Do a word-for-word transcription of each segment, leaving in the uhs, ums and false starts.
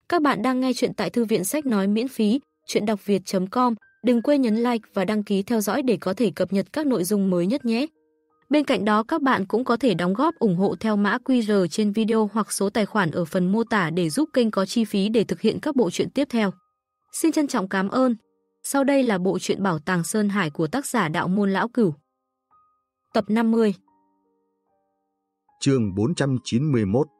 Các bạn đang nghe chuyện tại thư viện sách nói miễn phí, chuyện đọc việt chấm com. Đừng quên nhấn like và đăng ký theo dõi để có thể cập nhật các nội dung mới nhất nhé. Bên cạnh đó các bạn cũng có thể đóng góp ủng hộ theo mã quy rờ trên video hoặc số tài khoản ở phần mô tả để giúp kênh có chi phí để thực hiện các bộ truyện tiếp theo. Xin trân trọng cảm ơn. Sau đây là bộ truyện Bảo tàng Sơn Hải của tác giả Đạo Môn Lão Cửu. Tập năm mươi. Chương bốn trăm chín mươi mốt.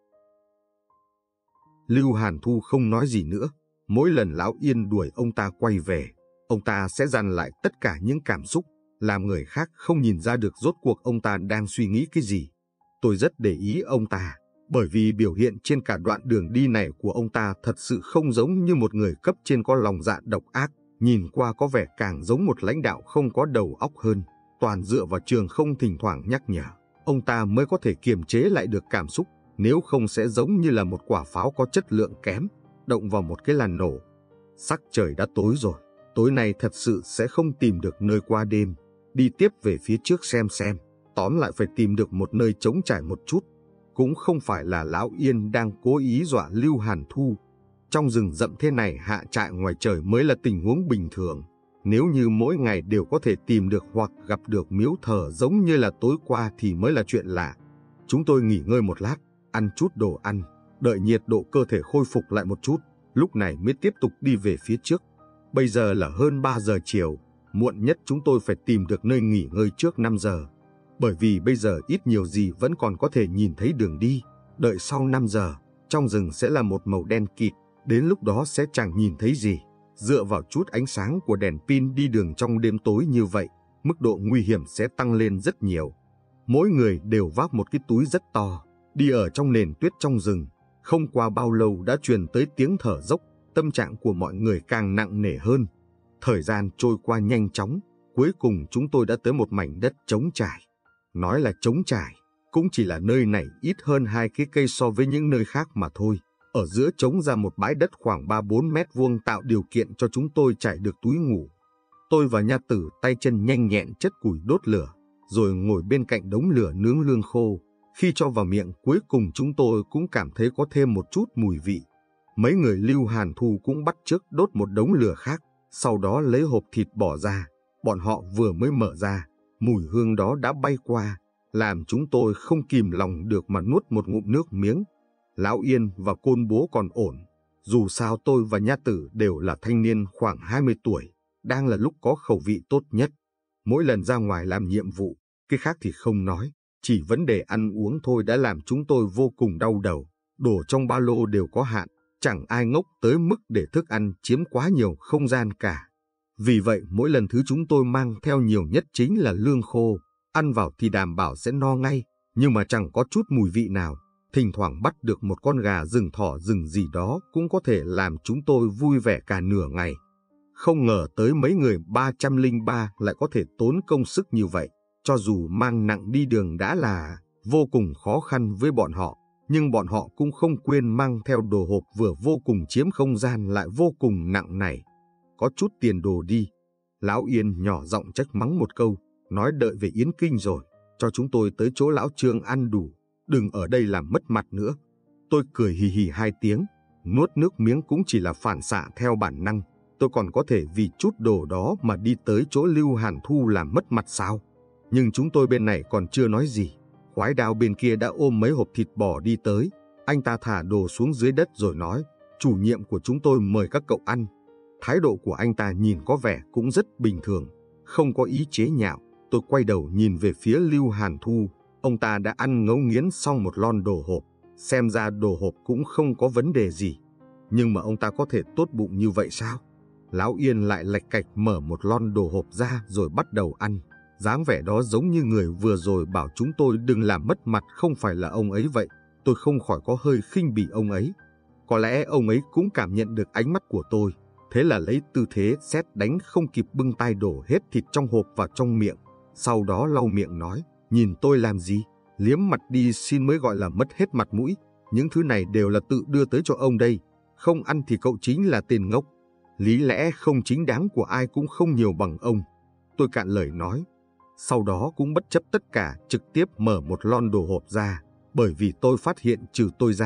Lưu Hàn Thu không nói gì nữa. Mỗi lần Lão Yên đuổi ông ta quay về, ông ta sẽ dằn lại tất cả những cảm xúc, làm người khác không nhìn ra được rốt cuộc ông ta đang suy nghĩ cái gì. Tôi rất để ý ông ta, bởi vì biểu hiện trên cả đoạn đường đi này của ông ta thật sự không giống như một người cấp trên có lòng dạ độc ác, nhìn qua có vẻ càng giống một lãnh đạo không có đầu óc hơn, toàn dựa vào Trường Không thỉnh thoảng nhắc nhở, ông ta mới có thể kiềm chế lại được cảm xúc, nếu không sẽ giống như là một quả pháo có chất lượng kém, động vào một cái là nổ. Sắc trời đã tối rồi, tối nay thật sự sẽ không tìm được nơi qua đêm, đi tiếp về phía trước xem xem, tóm lại phải tìm được một nơi trống trải một chút. Cũng không phải là Lão Yên đang cố ý dọa Lưu Hàn Thu. Trong rừng rậm thế này hạ trại ngoài trời mới là tình huống bình thường. Nếu như mỗi ngày đều có thể tìm được hoặc gặp được miếu thờ giống như là tối qua thì mới là chuyện lạ. Chúng tôi nghỉ ngơi một lát, ăn chút đồ ăn, đợi nhiệt độ cơ thể khôi phục lại một chút, lúc này mới tiếp tục đi về phía trước. Bây giờ là hơn ba giờ chiều, muộn nhất chúng tôi phải tìm được nơi nghỉ ngơi trước năm giờ. Bởi vì bây giờ ít nhiều gì vẫn còn có thể nhìn thấy đường đi, đợi sau năm giờ, trong rừng sẽ là một màu đen kịt, đến lúc đó sẽ chẳng nhìn thấy gì. Dựa vào chút ánh sáng của đèn pin đi đường trong đêm tối như vậy, mức độ nguy hiểm sẽ tăng lên rất nhiều. Mỗi người đều vác một cái túi rất to, đi ở trong nền tuyết trong rừng, không qua bao lâu đã truyền tới tiếng thở dốc, tâm trạng của mọi người càng nặng nề hơn. Thời gian trôi qua nhanh chóng, cuối cùng chúng tôi đã tới một mảnh đất trống trải. Nói là trống trải, cũng chỉ là nơi này ít hơn hai cái cây so với những nơi khác mà thôi. Ở giữa trống ra một bãi đất khoảng ba bốn mét vuông tạo điều kiện cho chúng tôi trải được túi ngủ. Tôi và Nha Tử tay chân nhanh nhẹn chất củi đốt lửa, rồi ngồi bên cạnh đống lửa nướng lương khô. Khi cho vào miệng cuối cùng chúng tôi cũng cảm thấy có thêm một chút mùi vị. Mấy người Lưu Hàn Thu cũng bắt chước đốt một đống lửa khác, sau đó lấy hộp thịt bỏ ra. Bọn họ vừa mới mở ra, mùi hương đó đã bay qua, làm chúng tôi không kìm lòng được mà nuốt một ngụm nước miếng. Lão Yên và Côn Bố còn ổn, dù sao tôi và Nha Tử đều là thanh niên khoảng hai mươi tuổi, đang là lúc có khẩu vị tốt nhất. Mỗi lần ra ngoài làm nhiệm vụ, cái khác thì không nói, chỉ vấn đề ăn uống thôi đã làm chúng tôi vô cùng đau đầu. Đồ trong ba lô đều có hạn, chẳng ai ngốc tới mức để thức ăn chiếm quá nhiều không gian cả. Vì vậy mỗi lần thứ chúng tôi mang theo nhiều nhất chính là lương khô, ăn vào thì đảm bảo sẽ no ngay, nhưng mà chẳng có chút mùi vị nào. Thỉnh thoảng bắt được một con gà rừng thỏ rừng gì đó cũng có thể làm chúng tôi vui vẻ cả nửa ngày. Không ngờ tới mấy người ba trăm lẻ ba lại có thể tốn công sức như vậy, cho dù mang nặng đi đường đã là vô cùng khó khăn với bọn họ, nhưng bọn họ cũng không quên mang theo đồ hộp vừa vô cùng chiếm không gian lại vô cùng nặng này. Có chút tiền đồ đi. Lão Yên nhỏ giọng trách mắng một câu, nói đợi về Yến Kinh rồi, cho chúng tôi tới chỗ Lão Trương ăn đủ, đừng ở đây làm mất mặt nữa. Tôi cười hì hì hai tiếng, nuốt nước miếng cũng chỉ là phản xạ theo bản năng, tôi còn có thể vì chút đồ đó mà đi tới chỗ Lưu Hàn Thu làm mất mặt sao? Nhưng chúng tôi bên này còn chưa nói gì, Khoái Đao bên kia đã ôm mấy hộp thịt bò đi tới, anh ta thả đồ xuống dưới đất rồi nói, chủ nhiệm của chúng tôi mời các cậu ăn. Thái độ của anh ta nhìn có vẻ cũng rất bình thường, không có ý chế nhạo. Tôi quay đầu nhìn về phía Lưu Hàn Thu, ông ta đã ăn ngấu nghiến xong một lon đồ hộp, xem ra đồ hộp cũng không có vấn đề gì. Nhưng mà ông ta có thể tốt bụng như vậy sao? Lão Yên lại lạch cạch mở một lon đồ hộp ra rồi bắt đầu ăn, dáng vẻ đó giống như người vừa rồi bảo chúng tôi đừng làm mất mặt không phải là ông ấy vậy. Tôi không khỏi có hơi khinh bỉ ông ấy. Có lẽ ông ấy cũng cảm nhận được ánh mắt của tôi, thế là lấy tư thế sét đánh không kịp bưng tay đổ hết thịt trong hộp vào trong miệng, sau đó lau miệng nói, nhìn tôi làm gì, liếm mặt đi xin mới gọi là mất hết mặt mũi, những thứ này đều là tự đưa tới cho ông đây, không ăn thì cậu chính là tên ngốc, lý lẽ không chính đáng của ai cũng không nhiều bằng ông. Tôi cạn lời nói, sau đó cũng bất chấp tất cả trực tiếp mở một lon đồ hộp ra, bởi vì tôi phát hiện trừ tôi ra,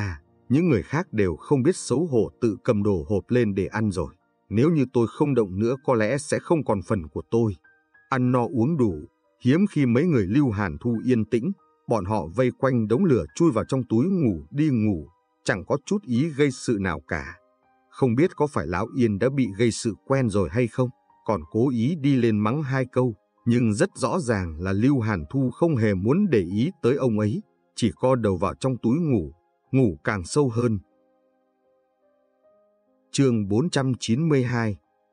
Những người khác đều không biết xấu hổ tự cầm đồ hộp lên để ăn rồi. Nếu như tôi không động nữa có lẽ sẽ không còn phần của tôi. Ăn no uống đủ, hiếm khi mấy người Lưu Hàn Thu yên tĩnh. Bọn họ vây quanh đống lửa chui vào trong túi ngủ đi ngủ, chẳng có chút ý gây sự nào cả. Không biết có phải Lão Yên đã bị gây sự quen rồi hay không, còn cố ý đi lên mắng hai câu. Nhưng rất rõ ràng là Lưu Hàn Thu không hề muốn để ý tới ông ấy, chỉ co đầu vào trong túi ngủ, ngủ càng sâu hơn. Chương bốn trăm chín mươi hai.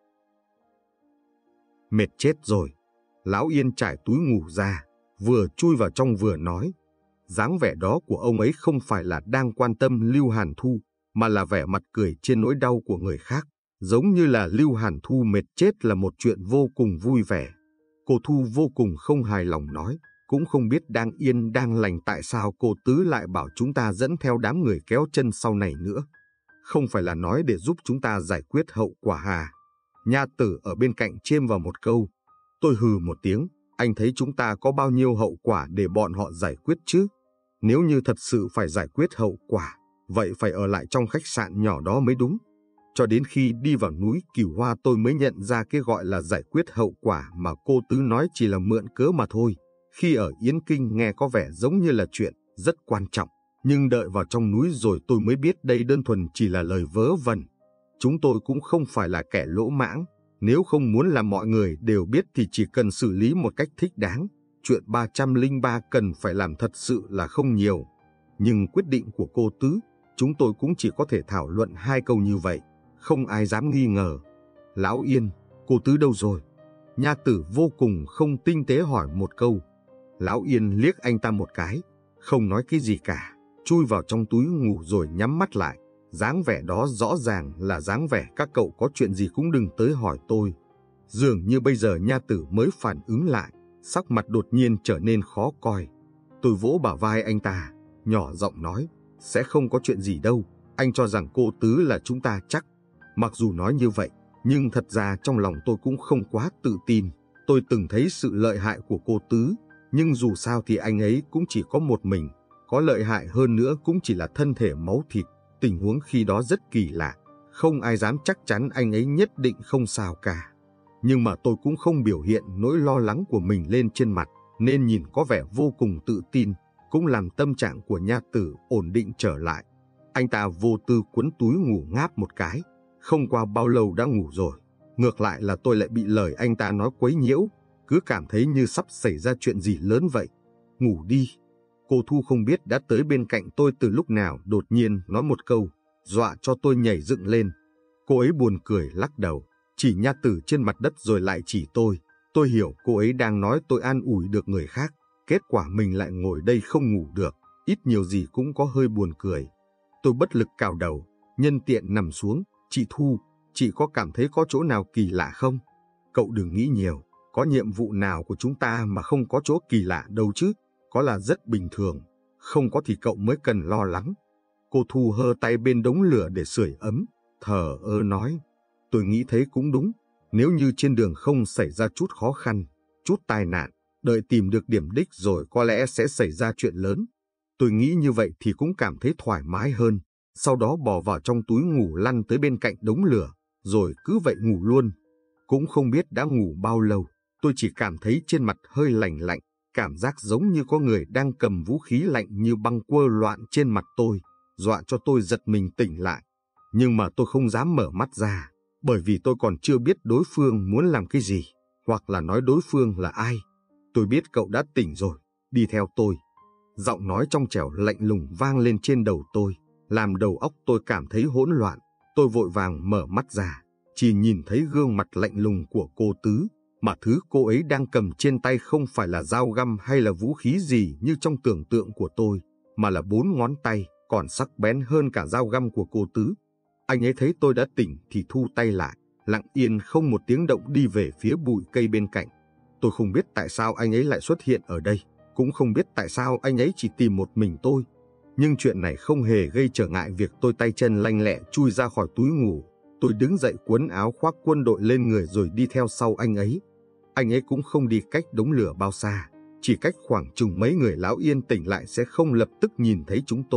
Mệt chết rồi. Lão Yên trải túi ngủ ra, vừa chui vào trong vừa nói. Dáng vẻ đó của ông ấy không phải là đang quan tâm Lưu Hàn Thu, mà là vẻ mặt cười trên nỗi đau của người khác. Giống như là Lưu Hàn Thu mệt chết là một chuyện vô cùng vui vẻ. Cô Thu vô cùng không hài lòng nói, cũng không biết đang yên đang lành tại sao cô Tứ lại bảo chúng ta dẫn theo đám người kéo chân sau này nữa. Không phải là nói để giúp chúng ta giải quyết hậu quả à? Nha Tử ở bên cạnh chêm vào một câu. Tôi hừ một tiếng, anh thấy chúng ta có bao nhiêu hậu quả để bọn họ giải quyết chứ? Nếu như thật sự phải giải quyết hậu quả, vậy phải ở lại trong khách sạn nhỏ đó mới đúng. Cho đến khi đi vào núi Cửu Hoa tôi mới nhận ra cái gọi là giải quyết hậu quả mà cô Tứ nói chỉ là mượn cớ mà thôi. Khi ở Yến Kinh nghe có vẻ giống như là chuyện rất quan trọng, nhưng đợi vào trong núi rồi tôi mới biết đây đơn thuần chỉ là lời vớ vẩn. Chúng tôi cũng không phải là kẻ lỗ mãng, nếu không muốn làm mọi người đều biết thì chỉ cần xử lý một cách thích đáng. Chuyện ba trăm lẻ ba cần phải làm thật sự là không nhiều. Nhưng quyết định của cô Tứ, chúng tôi cũng chỉ có thể thảo luận hai câu như vậy. Không ai dám nghi ngờ. Lão Yên, cô Tứ đâu rồi? Nha Tử vô cùng không tinh tế hỏi một câu. Lão Yên liếc anh ta một cái, không nói cái gì cả, chui vào trong túi ngủ rồi nhắm mắt lại. Dáng vẻ đó rõ ràng là dáng vẻ các cậu có chuyện gì cũng đừng tới hỏi tôi. Dường như bây giờ Nha Tử mới phản ứng lại, sắc mặt đột nhiên trở nên khó coi. Tôi vỗ bả vai anh ta, nhỏ giọng nói, sẽ không có chuyện gì đâu, anh cho rằng cô Tứ là chúng ta chắc. Mặc dù nói như vậy, nhưng thật ra trong lòng tôi cũng không quá tự tin. Tôi từng thấy sự lợi hại của cô Tứ, nhưng dù sao thì anh ấy cũng chỉ có một mình. Có lợi hại hơn nữa cũng chỉ là thân thể máu thịt. Tình huống khi đó rất kỳ lạ, không ai dám chắc chắn anh ấy nhất định không sao cả. Nhưng mà tôi cũng không biểu hiện nỗi lo lắng của mình lên trên mặt, nên nhìn có vẻ vô cùng tự tin, cũng làm tâm trạng của Nha Tử ổn định trở lại. Anh ta vô tư cuốn túi ngủ ngáp một cái, không qua bao lâu đã ngủ rồi. Ngược lại là tôi lại bị lời anh ta nói quấy nhiễu, cứ cảm thấy như sắp xảy ra chuyện gì lớn vậy. Ngủ đi. Cô Thu không biết đã tới bên cạnh tôi từ lúc nào, đột nhiên nói một câu, dọa cho tôi nhảy dựng lên. Cô ấy buồn cười lắc đầu, chỉ Nha Tử trên mặt đất rồi lại chỉ tôi. Tôi hiểu cô ấy đang nói tôi an ủi được người khác, kết quả mình lại ngồi đây không ngủ được, ít nhiều gì cũng có hơi buồn cười. Tôi bất lực cào đầu, nhân tiện nằm xuống. Chị Thu, chị có cảm thấy có chỗ nào kỳ lạ không? Cậu đừng nghĩ nhiều, có nhiệm vụ nào của chúng ta mà không có chỗ kỳ lạ đâu chứ, có là rất bình thường, không có thì cậu mới cần lo lắng. Cô Thu hơ tay bên đống lửa để sưởi ấm, thở ơ nói, tôi nghĩ thấy cũng đúng, nếu như trên đường không xảy ra chút khó khăn, chút tai nạn, đợi tìm được điểm đích rồi có lẽ sẽ xảy ra chuyện lớn. Tôi nghĩ như vậy thì cũng cảm thấy thoải mái hơn. Sau đó bò vào trong túi ngủ lăn tới bên cạnh đống lửa, rồi cứ vậy ngủ luôn. Cũng không biết đã ngủ bao lâu, tôi chỉ cảm thấy trên mặt hơi lạnh lạnh, cảm giác giống như có người đang cầm vũ khí lạnh như băng quơ loạn trên mặt tôi, dọa cho tôi giật mình tỉnh lại. Nhưng mà tôi không dám mở mắt ra, bởi vì tôi còn chưa biết đối phương muốn làm cái gì, hoặc là nói đối phương là ai. Tôi biết cậu đã tỉnh rồi, đi theo tôi. Giọng nói trong trẻo lạnh lùng vang lên trên đầu tôi, làm đầu óc tôi cảm thấy hỗn loạn. Tôi vội vàng mở mắt ra, chỉ nhìn thấy gương mặt lạnh lùng của cô Tứ, mà thứ cô ấy đang cầm trên tay không phải là dao găm hay là vũ khí gì như trong tưởng tượng của tôi, mà là bốn ngón tay, còn sắc bén hơn cả dao găm của cô Tứ. Anh ấy thấy tôi đã tỉnh thì thu tay lại, lặng yên không một tiếng động đi về phía bụi cây bên cạnh. Tôi không biết tại sao anh ấy lại xuất hiện ở đây, cũng không biết tại sao anh ấy chỉ tìm một mình tôi. Nhưng chuyện này không hề gây trở ngại việc tôi tay chân lanh lẹ chui ra khỏi túi ngủ. Tôi đứng dậy quấn áo khoác quân đội lên người rồi đi theo sau anh ấy. Anh ấy cũng không đi cách đống lửa bao xa, chỉ cách khoảng chừng mấy người. Lão Yên tỉnh lại sẽ không lập tức nhìn thấy chúng tôi.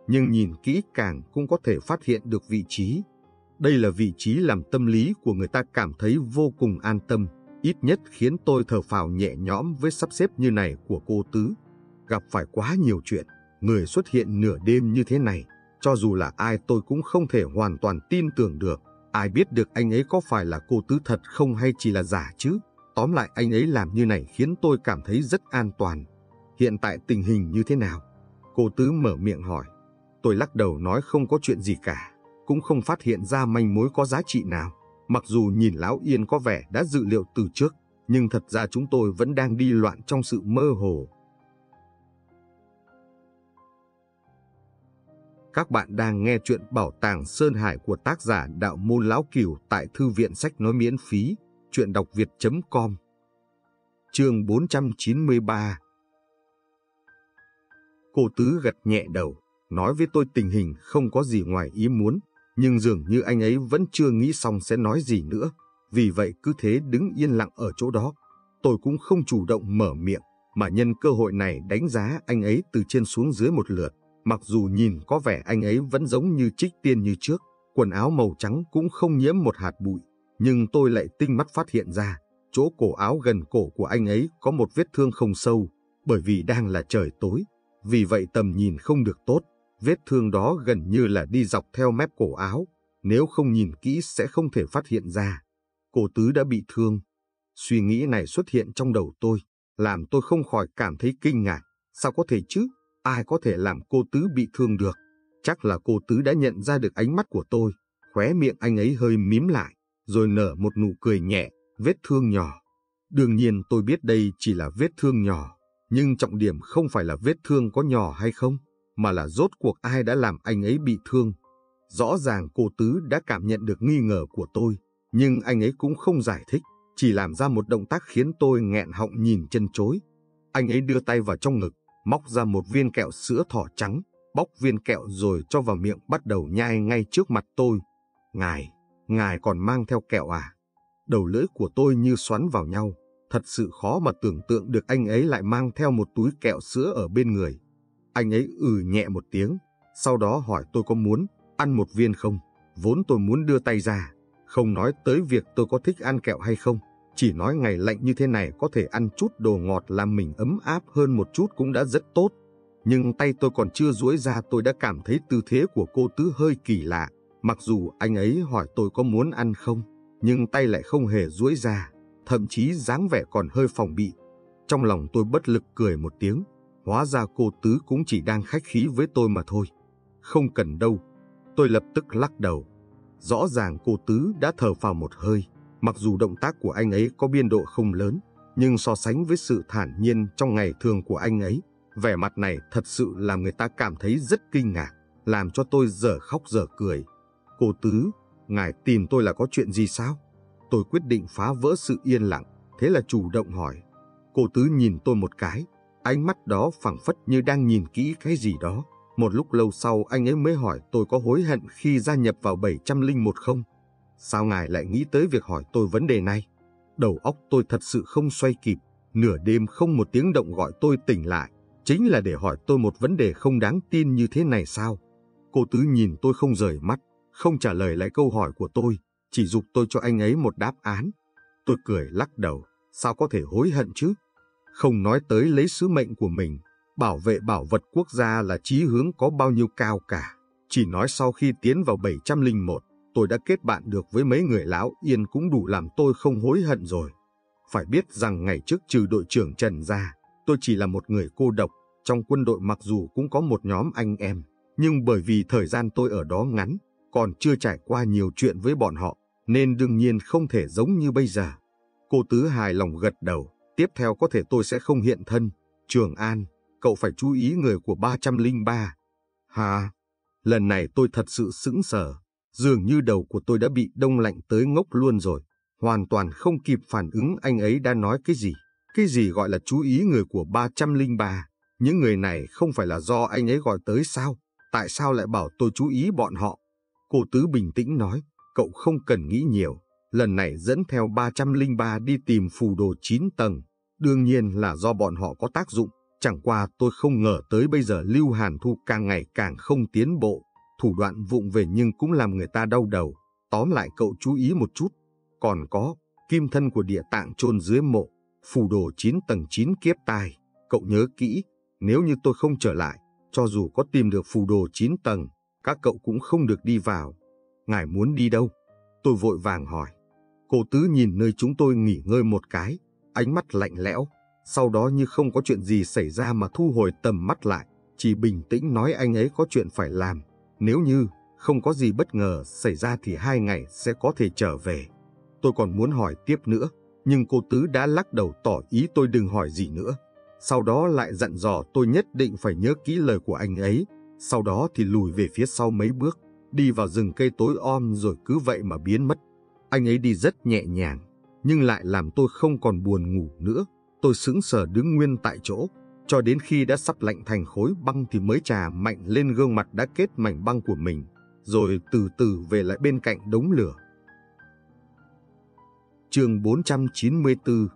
nhưng nhìn kỹ càng cũng có thể phát hiện được vị trí. Đây là vị trí làm tâm lý của người ta cảm thấy vô cùng an tâm, ít nhất khiến tôi thở phào nhẹ nhõm với sắp xếp như này của cô Tứ. Gặp phải quá nhiều chuyện, người xuất hiện nửa đêm như thế này, cho dù là ai tôi cũng không thể hoàn toàn tin tưởng được. Ai biết được anh ấy có phải là cô Tứ thật không hay chỉ là giả chứ? Tóm lại anh ấy làm như này khiến tôi cảm thấy rất an toàn. Hiện tại tình hình như thế nào? Cô Tứ mở miệng hỏi. Tôi lắc đầu nói không có chuyện gì cả, cũng không phát hiện ra manh mối có giá trị nào. Mặc dù nhìn Lão Yên có vẻ đã dự liệu từ trước, nhưng thật ra chúng tôi vẫn đang đi loạn trong sự mơ hồ. Các bạn đang nghe chuyện Bảo tàng Sơn Hải của tác giả Đạo Môn Lão Cửu tại Thư viện Sách Nói miễn phí, chuyện đọc việt chấm com. Chương bốn trăm chín mươi ba. Cô Tứ gật nhẹ đầu, nói với tôi tình hình không có gì ngoài ý muốn, nhưng dường như anh ấy vẫn chưa nghĩ xong sẽ nói gì nữa. Vì vậy cứ thế đứng yên lặng ở chỗ đó. Tôi cũng không chủ động mở miệng, mà nhân cơ hội này đánh giá anh ấy từ trên xuống dưới một lượt. Mặc dù nhìn có vẻ anh ấy vẫn giống như Trích Tiên như trước, quần áo màu trắng cũng không nhiễm một hạt bụi, nhưng tôi lại tinh mắt phát hiện ra, chỗ cổ áo gần cổ của anh ấy có một vết thương không sâu, bởi vì đang là trời tối, vì vậy tầm nhìn không được tốt. Vết thương đó gần như là đi dọc theo mép cổ áo, nếu không nhìn kỹ sẽ không thể phát hiện ra. Cô Tứ đã bị thương. Suy nghĩ này xuất hiện trong đầu tôi, làm tôi không khỏi cảm thấy kinh ngạc. Sao có thể chứ? Ai có thể làm cô Tứ bị thương được? Chắc là cô Tứ đã nhận ra được ánh mắt của tôi. Khóe miệng anh ấy hơi mím lại, rồi nở một nụ cười nhẹ. Vết thương nhỏ. Đương nhiên tôi biết đây chỉ là vết thương nhỏ, nhưng trọng điểm không phải là vết thương có nhỏ hay không, mà là rốt cuộc ai đã làm anh ấy bị thương. Rõ ràng cô Tứ đã cảm nhận được nghi ngờ của tôi, nhưng anh ấy cũng không giải thích, chỉ làm ra một động tác khiến tôi nghẹn họng nhìn chân chối. Anh ấy đưa tay vào trong ngực, móc ra một viên kẹo sữa thỏ trắng, bóc viên kẹo rồi cho vào miệng bắt đầu nhai ngay trước mặt tôi. Ngài, ngài còn mang theo kẹo à? Đầu lưỡi của tôi như xoắn vào nhau, thật sự khó mà tưởng tượng được anh ấy lại mang theo một túi kẹo sữa ở bên người. Anh ấy ừ nhẹ một tiếng, sau đó hỏi tôi có muốn ăn một viên không. Vốn tôi muốn đưa tay ra, không nói tới việc tôi có thích ăn kẹo hay không, chỉ nói ngày lạnh như thế này có thể ăn chút đồ ngọt làm mình ấm áp hơn một chút cũng đã rất tốt. Nhưng tay tôi còn chưa duỗi ra tôi đã cảm thấy tư thế của cô Tứ hơi kỳ lạ. Mặc dù anh ấy hỏi tôi có muốn ăn không, nhưng tay lại không hề duỗi ra, thậm chí dáng vẻ còn hơi phòng bị. Trong lòng tôi bất lực cười một tiếng. Hóa ra cô Tứ cũng chỉ đang khách khí với tôi mà thôi. Không cần đâu. Tôi lập tức lắc đầu. Rõ ràng cô Tứ đã thở phào một hơi. Mặc dù động tác của anh ấy có biên độ không lớn, nhưng so sánh với sự thản nhiên trong ngày thường của anh ấy, vẻ mặt này thật sự làm người ta cảm thấy rất kinh ngạc, làm cho tôi dở khóc dở cười. Cô Tứ, ngài tìm tôi là có chuyện gì sao? Tôi quyết định phá vỡ sự yên lặng, thế là chủ động hỏi. Cô Tứ nhìn tôi một cái, ánh mắt đó phảng phất như đang nhìn kỹ cái gì đó. Một lúc lâu sau anh ấy mới hỏi tôi có hối hận khi gia nhập vào bảy trăm lẻ một không? Sao ngài lại nghĩ tới việc hỏi tôi vấn đề này? Đầu óc tôi thật sự không xoay kịp, nửa đêm không một tiếng động gọi tôi tỉnh lại, chính là để hỏi tôi một vấn đề không đáng tin như thế này sao? Cô Tứ nhìn tôi không rời mắt, không trả lời lại câu hỏi của tôi, chỉ giục tôi cho anh ấy một đáp án. Tôi cười lắc đầu, sao có thể hối hận chứ? Không nói tới lấy sứ mệnh của mình, bảo vệ bảo vật quốc gia là chí hướng có bao nhiêu cao cả. Chỉ nói sau khi tiến vào bảy trăm lẻ một, tôi đã kết bạn được với mấy người Lão Yên cũng đủ làm tôi không hối hận rồi. Phải biết rằng ngày trước trừ đội trưởng Trần ra, tôi chỉ là một người cô độc. Trong quân đội mặc dù cũng có một nhóm anh em, nhưng bởi vì thời gian tôi ở đó ngắn, còn chưa trải qua nhiều chuyện với bọn họ, nên đương nhiên không thể giống như bây giờ. Cô Tứ hài lòng gật đầu. Tiếp theo có thể tôi sẽ không hiện thân. Trường An, cậu phải chú ý người của ba trăm lẻ ba. Hả? Lần này tôi thật sự sững sờ. Dường như đầu của tôi đã bị đông lạnh tới ngốc luôn rồi. Hoàn toàn không kịp phản ứng anh ấy đã nói cái gì. Cái gì gọi là chú ý người của ba trăm lẻ ba? Những người này không phải là do anh ấy gọi tới sao? Tại sao lại bảo tôi chú ý bọn họ? Cô Tứ bình tĩnh nói, cậu không cần nghĩ nhiều. Lần này dẫn theo ba trăm lẻ ba đi tìm phù đồ chín tầng, đương nhiên là do bọn họ có tác dụng, Chẳng qua tôi không ngờ tới bây giờ Lưu Hàn Thu càng ngày càng không tiến bộ, thủ đoạn vụng về nhưng cũng làm người ta đau đầu. Tóm lại cậu chú ý một chút. Còn có, kim thân của địa tạng chôn dưới mộ, phù đồ chín tầng chín kiếp tai. Cậu nhớ kỹ, nếu như tôi không trở lại, cho dù có tìm được phù đồ chín tầng, các cậu cũng không được đi vào. Ngài muốn đi đâu? Tôi vội vàng hỏi. Cô Tứ nhìn nơi chúng tôi nghỉ ngơi một cái, ánh mắt lạnh lẽo. Sau đó như không có chuyện gì xảy ra mà thu hồi tầm mắt lại, chỉ bình tĩnh nói anh ấy có chuyện phải làm. Nếu như không có gì bất ngờ xảy ra thì hai ngày sẽ có thể trở về. Tôi còn muốn hỏi tiếp nữa, nhưng cô Tứ đã lắc đầu tỏ ý tôi đừng hỏi gì nữa. Sau đó lại dặn dò tôi nhất định phải nhớ kỹ lời của anh ấy. Sau đó thì lùi về phía sau mấy bước, đi vào rừng cây tối om rồi cứ vậy mà biến mất. Anh ấy đi rất nhẹ nhàng, nhưng lại làm tôi không còn buồn ngủ nữa. Tôi sững sờ đứng nguyên tại chỗ, cho đến khi đã sắp lạnh thành khối băng thì mới chà mạnh lên gương mặt đã kết mảnh băng của mình, rồi từ từ về lại bên cạnh đống lửa. Chương bốn trăm chín mươi tư.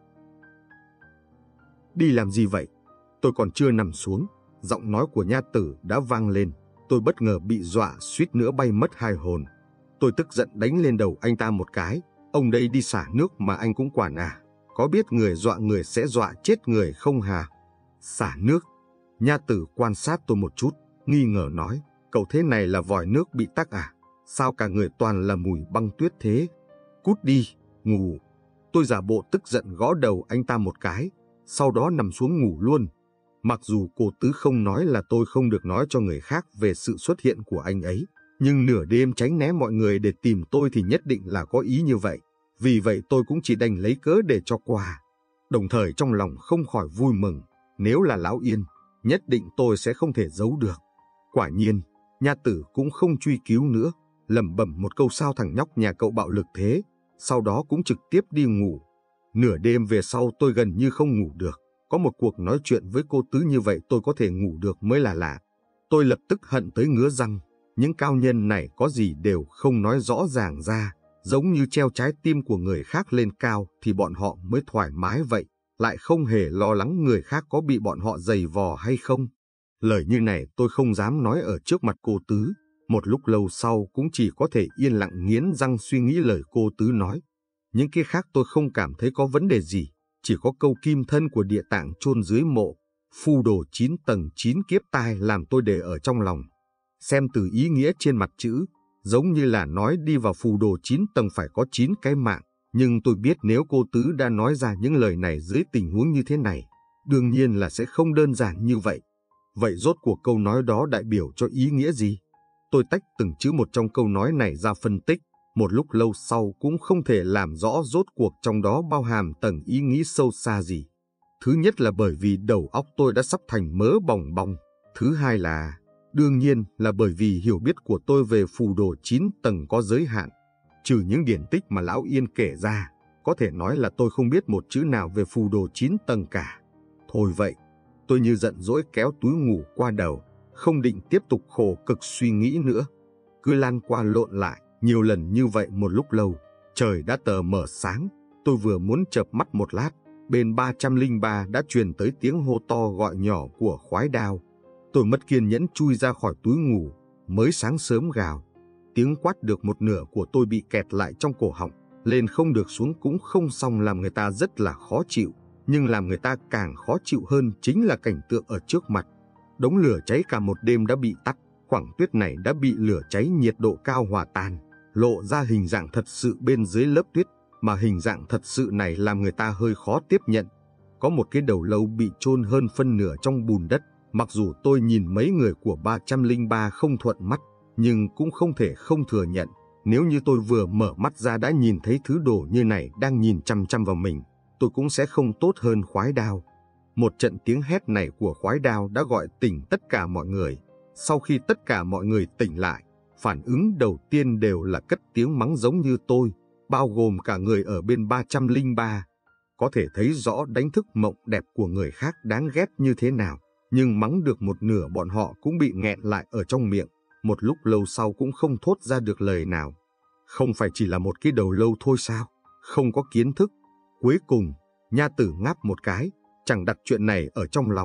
Đi làm gì vậy? Tôi còn chưa nằm xuống, giọng nói của nha tử đã vang lên. Tôi bất ngờ bị dọa suýt nữa bay mất hai hồn. Tôi tức giận đánh lên đầu anh ta một cái. Ông đây đi xả nước mà anh cũng quản à? Có biết người dọa người sẽ dọa chết người không hả? Xả nước? Nha tử quan sát tôi một chút, nghi ngờ nói, cậu thế này là vòi nước bị tắc à? Sao cả người toàn là mùi băng tuyết thế? Cút đi, ngủ. Tôi giả bộ tức giận gõ đầu anh ta một cái, sau đó nằm xuống ngủ luôn. Mặc dù cô Tứ không nói là tôi không được nói cho người khác về sự xuất hiện của anh ấy, nhưng nửa đêm tránh né mọi người để tìm tôi thì nhất định là có ý như vậy. Vì vậy tôi cũng chỉ đành lấy cớ để cho qua. Đồng thời trong lòng không khỏi vui mừng, nếu là Lão Yên, nhất định tôi sẽ không thể giấu được. Quả nhiên, nha tử cũng không truy cứu nữa, lẩm bẩm một câu sao thằng nhóc nhà cậu bạo lực thế, sau đó cũng trực tiếp đi ngủ. Nửa đêm về sau tôi gần như không ngủ được, có một cuộc nói chuyện với cô Tứ như vậy tôi có thể ngủ được mới là lạ. Tôi lập tức hận tới ngứa răng, những cao nhân này có gì đều không nói rõ ràng ra, giống như treo trái tim của người khác lên cao thì bọn họ mới thoải mái vậy, lại không hề lo lắng người khác có bị bọn họ giày vò hay không. Lời như này tôi không dám nói ở trước mặt cô Tứ, một lúc lâu sau cũng chỉ có thể yên lặng nghiến răng suy nghĩ lời cô Tứ nói. Những cái khác tôi không cảm thấy có vấn đề gì, chỉ có câu kim thân của địa tạng chôn dưới mộ, phù đồ chín tầng chín kiếp tai làm tôi để ở trong lòng. Xem từ ý nghĩa trên mặt chữ, giống như là nói đi vào phù đồ chín tầng phải có chín cái mạng, nhưng tôi biết nếu cô Tứ đã nói ra những lời này dưới tình huống như thế này, đương nhiên là sẽ không đơn giản như vậy. Vậy rốt cuộc câu nói đó đại biểu cho ý nghĩa gì? Tôi tách từng chữ một trong câu nói này ra phân tích, một lúc lâu sau cũng không thể làm rõ rốt cuộc trong đó bao hàm tầng ý nghĩ sâu xa gì. Thứ nhất là bởi vì đầu óc tôi đã sắp thành mớ bòng bong. Thứ hai là, đương nhiên là bởi vì hiểu biết của tôi về phù đồ chín tầng có giới hạn. Trừ những điển tích mà Lão Yên kể ra, có thể nói là tôi không biết một chữ nào về phù đồ chín tầng cả. Thôi vậy, tôi như giận dỗi kéo túi ngủ qua đầu, không định tiếp tục khổ cực suy nghĩ nữa. Cứ lăn qua lộn lại, nhiều lần như vậy một lúc lâu, trời đã tờ mờ sáng, tôi vừa muốn chợp mắt một lát, bên ba trăm lẻ ba đã truyền tới tiếng hô to gọi nhỏ của khoái đao. Tôi mất kiên nhẫn chui ra khỏi túi ngủ, mới sáng sớm gào. Tiếng quát được một nửa của tôi bị kẹt lại trong cổ họng, lên không được xuống cũng không xong làm người ta rất là khó chịu, nhưng làm người ta càng khó chịu hơn chính là cảnh tượng ở trước mặt. Đống lửa cháy cả một đêm đã bị tắt, khoảng tuyết này đã bị lửa cháy nhiệt độ cao hòa tan, lộ ra hình dạng thật sự bên dưới lớp tuyết, mà hình dạng thật sự này làm người ta hơi khó tiếp nhận. Có một cái đầu lâu bị chôn hơn phân nửa trong bùn đất, mặc dù tôi nhìn mấy người của ba trăm lẻ ba không thuận mắt, nhưng cũng không thể không thừa nhận, nếu như tôi vừa mở mắt ra đã nhìn thấy thứ đồ như này đang nhìn chăm chăm vào mình, tôi cũng sẽ không tốt hơn khoái đao. Một trận tiếng hét này của khoái đao đã gọi tỉnh tất cả mọi người. Sau khi tất cả mọi người tỉnh lại, phản ứng đầu tiên đều là cất tiếng mắng giống như tôi, bao gồm cả người ở bên ba trăm lẻ ba. Có thể thấy rõ đánh thức mộng đẹp của người khác đáng ghét như thế nào, nhưng mắng được một nửa bọn họ cũng bị nghẹn lại ở trong miệng, một lúc lâu sau cũng không thốt ra được lời nào. Không phải chỉ là một cái đầu lâu thôi sao? Không có kiến thức. Cuối cùng, nha tử ngáp một cái, chẳng đặt chuyện này ở trong lòng,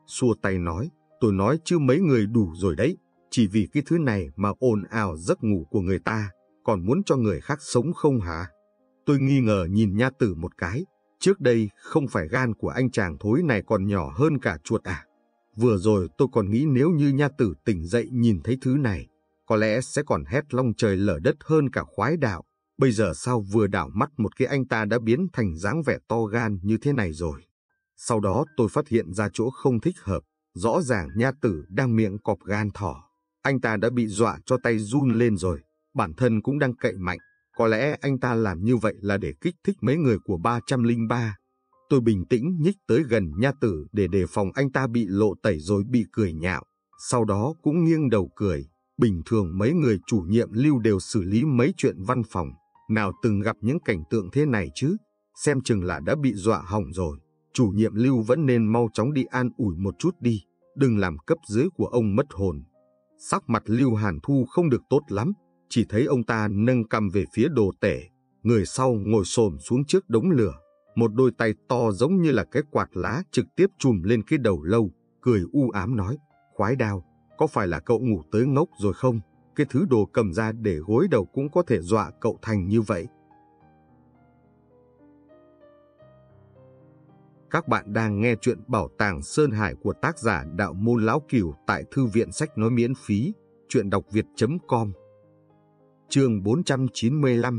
xua tay nói, tôi nói chứ mấy người đủ rồi đấy, chỉ vì cái thứ này mà ồn ào giấc ngủ của người ta, còn muốn cho người khác sống không hả? Tôi nghi ngờ nhìn Nha Tử một cái, trước đây không phải gan của anh chàng thối này còn nhỏ hơn cả chuột à? Vừa rồi tôi còn nghĩ nếu như Nha Tử tỉnh dậy nhìn thấy thứ này, có lẽ sẽ còn hét long trời lở đất hơn cả khoái đạo. Bây giờ sao vừa đảo mắt một cái anh ta đã biến thành dáng vẻ to gan như thế này rồi. Sau đó tôi phát hiện ra chỗ không thích hợp, rõ ràng Nha Tử đang miệng cọp gan thỏ. Anh ta đã bị dọa cho tay run lên rồi, bản thân cũng đang cậy mạnh. Có lẽ anh ta làm như vậy là để kích thích mấy người của ba trăm lẻ ba. Tôi bình tĩnh nhích tới gần Nha Tử để đề phòng anh ta bị lộ tẩy rồi bị cười nhạo. Sau đó cũng nghiêng đầu cười. Bình thường mấy người chủ nhiệm Lưu đều xử lý mấy chuyện văn phòng, nào từng gặp những cảnh tượng thế này chứ, xem chừng là đã bị dọa hỏng rồi. Chủ nhiệm Lưu vẫn nên mau chóng đi an ủi một chút đi, đừng làm cấp dưới của ông mất hồn. Sắc mặt Lưu Hàn Thu không được tốt lắm, chỉ thấy ông ta nâng cằm về phía Đồ Tể, người sau ngồi xổm xuống trước đống lửa, một đôi tay to giống như là cái quạt lá trực tiếp chùm lên cái đầu lâu, cười u ám nói, khoái đao, có phải là cậu ngủ tới ngốc rồi không? Cái thứ đồ cầm ra để gối đầu cũng có thể dọa cậu thành như vậy. Các bạn đang nghe chuyện Bảo tàng Sơn Hải của tác giả Đạo Môn Lão Cửu tại Thư viện Sách Nói miễn phí, truyện đọc việt chấm com. Chương bốn trăm chín mươi lăm.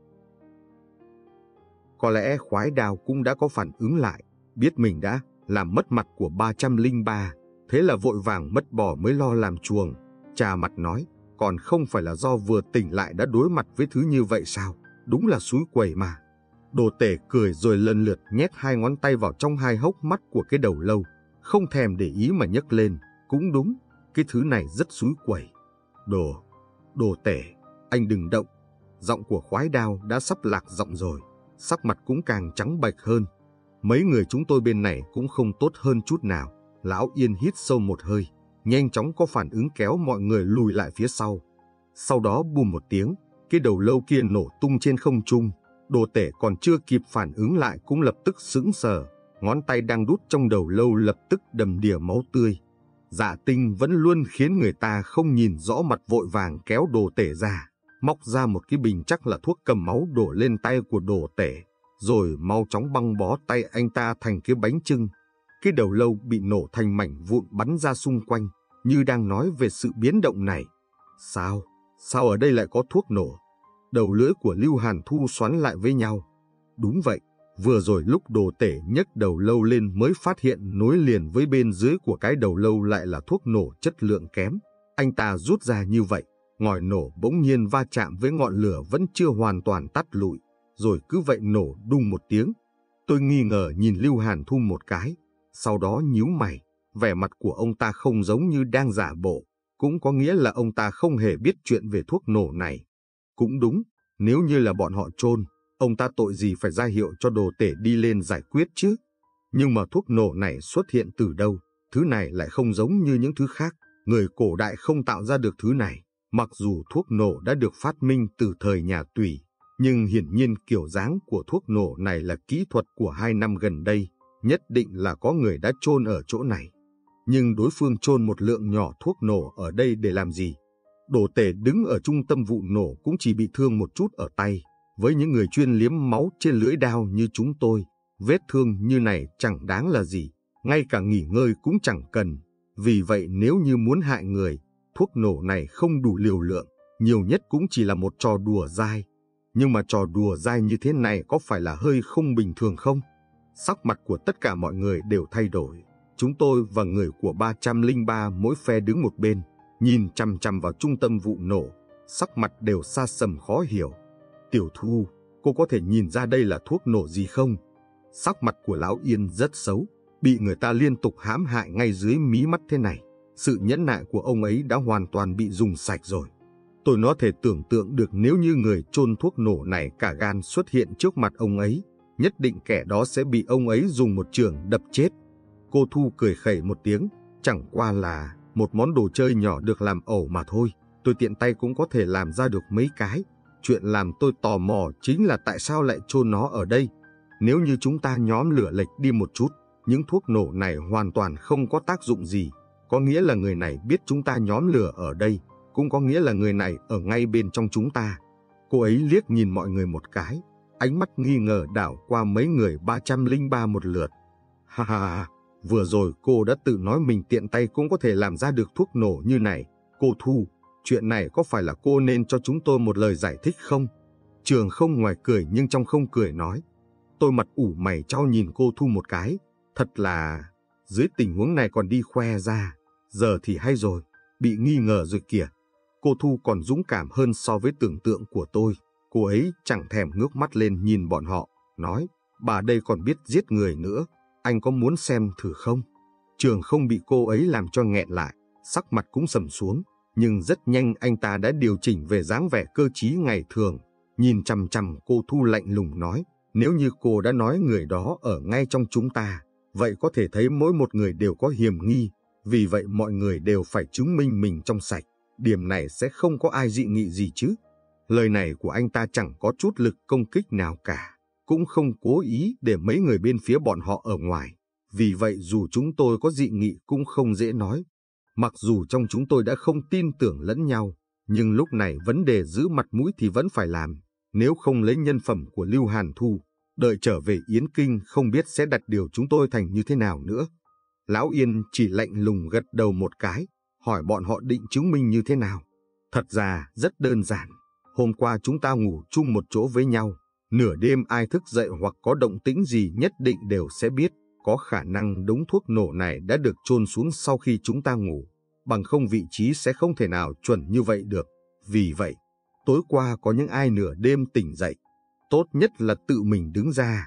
Có lẽ khoái đào cũng đã có phản ứng lại, biết mình đã làm mất mặt của ba trăm lẻ ba, thế là vội vàng mất bò mới lo làm chuồng, trà mặt nói, còn không phải là do vừa tỉnh lại đã đối mặt với thứ như vậy sao, đúng là xúi quẩy mà. Đồ Tể cười rồi lần lượt nhét hai ngón tay vào trong hai hốc mắt của cái đầu lâu, không thèm để ý mà nhấc lên, cũng đúng, cái thứ này rất xúi quẩy. Đồ, Đồ Tể, anh đừng động. Giọng của khoái đao đã sắp lạc giọng rồi, sắc mặt cũng càng trắng bệch hơn. Mấy người chúng tôi bên này cũng không tốt hơn chút nào. Lão Yên hít sâu một hơi, nhanh chóng có phản ứng kéo mọi người lùi lại phía sau. Sau đó bùm một tiếng, cái đầu lâu kia nổ tung trên không trung. Đồ Tể còn chưa kịp phản ứng lại cũng lập tức sững sờ, ngón tay đang đút trong đầu lâu lập tức đầm đìa máu tươi. Dạ Tinh vẫn luôn khiến người ta không nhìn rõ mặt, vội vàng kéo Đồ Tể ra, móc ra một cái bình chắc là thuốc cầm máu đổ lên tay của Đồ Tể, rồi mau chóng băng bó tay anh ta thành cái bánh chưng. Cái đầu lâu bị nổ thành mảnh vụn bắn ra xung quanh, như đang nói về sự biến động này. Sao? Sao ở đây lại có thuốc nổ? Đầu lưỡi của Lưu Hàn Thu xoắn lại với nhau. Đúng vậy, vừa rồi lúc Đồ Tể nhấc đầu lâu lên mới phát hiện nối liền với bên dưới của cái đầu lâu lại là thuốc nổ chất lượng kém. Anh ta rút ra như vậy, ngòi nổ bỗng nhiên va chạm với ngọn lửa vẫn chưa hoàn toàn tắt lụi, rồi cứ vậy nổ đùng một tiếng. Tôi nghi ngờ nhìn Lưu Hàn Thu một cái, sau đó nhíu mày, vẻ mặt của ông ta không giống như đang giả bộ, cũng có nghĩa là ông ta không hề biết chuyện về thuốc nổ này. Cũng đúng, nếu như là bọn họ chôn, ông ta tội gì phải ra hiệu cho Đồ Tể đi lên giải quyết chứ? Nhưng mà thuốc nổ này xuất hiện từ đâu? Thứ này lại không giống như những thứ khác, người cổ đại không tạo ra được thứ này. Mặc dù thuốc nổ đã được phát minh từ thời nhà Tùy, nhưng hiển nhiên kiểu dáng của thuốc nổ này là kỹ thuật của hai năm gần đây, nhất định là có người đã chôn ở chỗ này. Nhưng đối phương chôn một lượng nhỏ thuốc nổ ở đây để làm gì? Đồ Tể đứng ở trung tâm vụ nổ cũng chỉ bị thương một chút ở tay. Với những người chuyên liếm máu trên lưỡi đao như chúng tôi, vết thương như này chẳng đáng là gì, ngay cả nghỉ ngơi cũng chẳng cần. Vì vậy nếu như muốn hại người, thuốc nổ này không đủ liều lượng, nhiều nhất cũng chỉ là một trò đùa dai. Nhưng mà trò đùa dai như thế này có phải là hơi không bình thường không? Sắc mặt của tất cả mọi người đều thay đổi. Chúng tôi và người của ba trăm lẻ ba mỗi phe đứng một bên, nhìn chằm chằm vào trung tâm vụ nổ, sắc mặt đều xa sầm khó hiểu. Tiểu Thu, cô có thể nhìn ra đây là thuốc nổ gì không? Sắc mặt của Lão Yên rất xấu, bị người ta liên tục hãm hại ngay dưới mí mắt thế này. Sự nhẫn nại của ông ấy đã hoàn toàn bị dùng sạch rồi. Tôi có thể tưởng tượng được nếu như người chôn thuốc nổ này cả gan xuất hiện trước mặt ông ấy, nhất định kẻ đó sẽ bị ông ấy dùng một chưởng đập chết. Cô Thu cười khẩy một tiếng, chẳng qua là một món đồ chơi nhỏ được làm ẩu mà thôi, tôi tiện tay cũng có thể làm ra được mấy cái. Chuyện làm tôi tò mò chính là tại sao lại chôn nó ở đây. Nếu như chúng ta nhóm lửa lệch đi một chút, những thuốc nổ này hoàn toàn không có tác dụng gì. Có nghĩa là người này biết chúng ta nhóm lửa ở đây, cũng có nghĩa là người này ở ngay bên trong chúng ta. Cô ấy liếc nhìn mọi người một cái, ánh mắt nghi ngờ đảo qua mấy người ba trăm lẻ ba một lượt. Ha ha ha, vừa rồi cô đã tự nói mình tiện tay cũng có thể làm ra được thuốc nổ như này. Cô Thu, chuyện này có phải là cô nên cho chúng tôi một lời giải thích không? Trường Không ngoài cười nhưng trong không cười nói. Tôi mặt ủ mày chau nhìn cô Thu một cái, thật là dưới tình huống này còn đi khoe ra, giờ thì hay rồi, bị nghi ngờ rồi kìa. Cô Thu còn dũng cảm hơn so với tưởng tượng của tôi. Cô ấy chẳng thèm ngước mắt lên nhìn bọn họ, nói, bà đây còn biết giết người nữa, anh có muốn xem thử không? Trường Không bị cô ấy làm cho nghẹn lại, sắc mặt cũng sầm xuống, nhưng rất nhanh anh ta đã điều chỉnh về dáng vẻ cơ trí ngày thường, nhìn chằm chằm cô Thu lạnh lùng nói, nếu như cô đã nói người đó ở ngay trong chúng ta, vậy có thể thấy mỗi một người đều có hiểm nghi, vì vậy mọi người đều phải chứng minh mình trong sạch, điểm này sẽ không có ai dị nghị gì chứ. Lời này của anh ta chẳng có chút lực công kích nào cả, cũng không cố ý để mấy người bên phía bọn họ ở ngoài, vì vậy dù chúng tôi có dị nghị cũng không dễ nói. Mặc dù trong chúng tôi đã không tin tưởng lẫn nhau, nhưng lúc này vấn đề giữ mặt mũi thì vẫn phải làm, nếu không lấy nhân phẩm của Lưu Hàn Thu, đợi trở về Yến Kinh không biết sẽ đặt điều chúng tôi thành như thế nào nữa. Lão Yên chỉ lạnh lùng gật đầu một cái, hỏi bọn họ định chứng minh như thế nào. Thật ra rất đơn giản, hôm qua chúng ta ngủ chung một chỗ với nhau, nửa đêm ai thức dậy hoặc có động tĩnh gì nhất định đều sẽ biết, có khả năng đống thuốc nổ này đã được chôn xuống sau khi chúng ta ngủ, bằng không vị trí sẽ không thể nào chuẩn như vậy được. Vì vậy, tối qua có những ai nửa đêm tỉnh dậy, tốt nhất là tự mình đứng ra.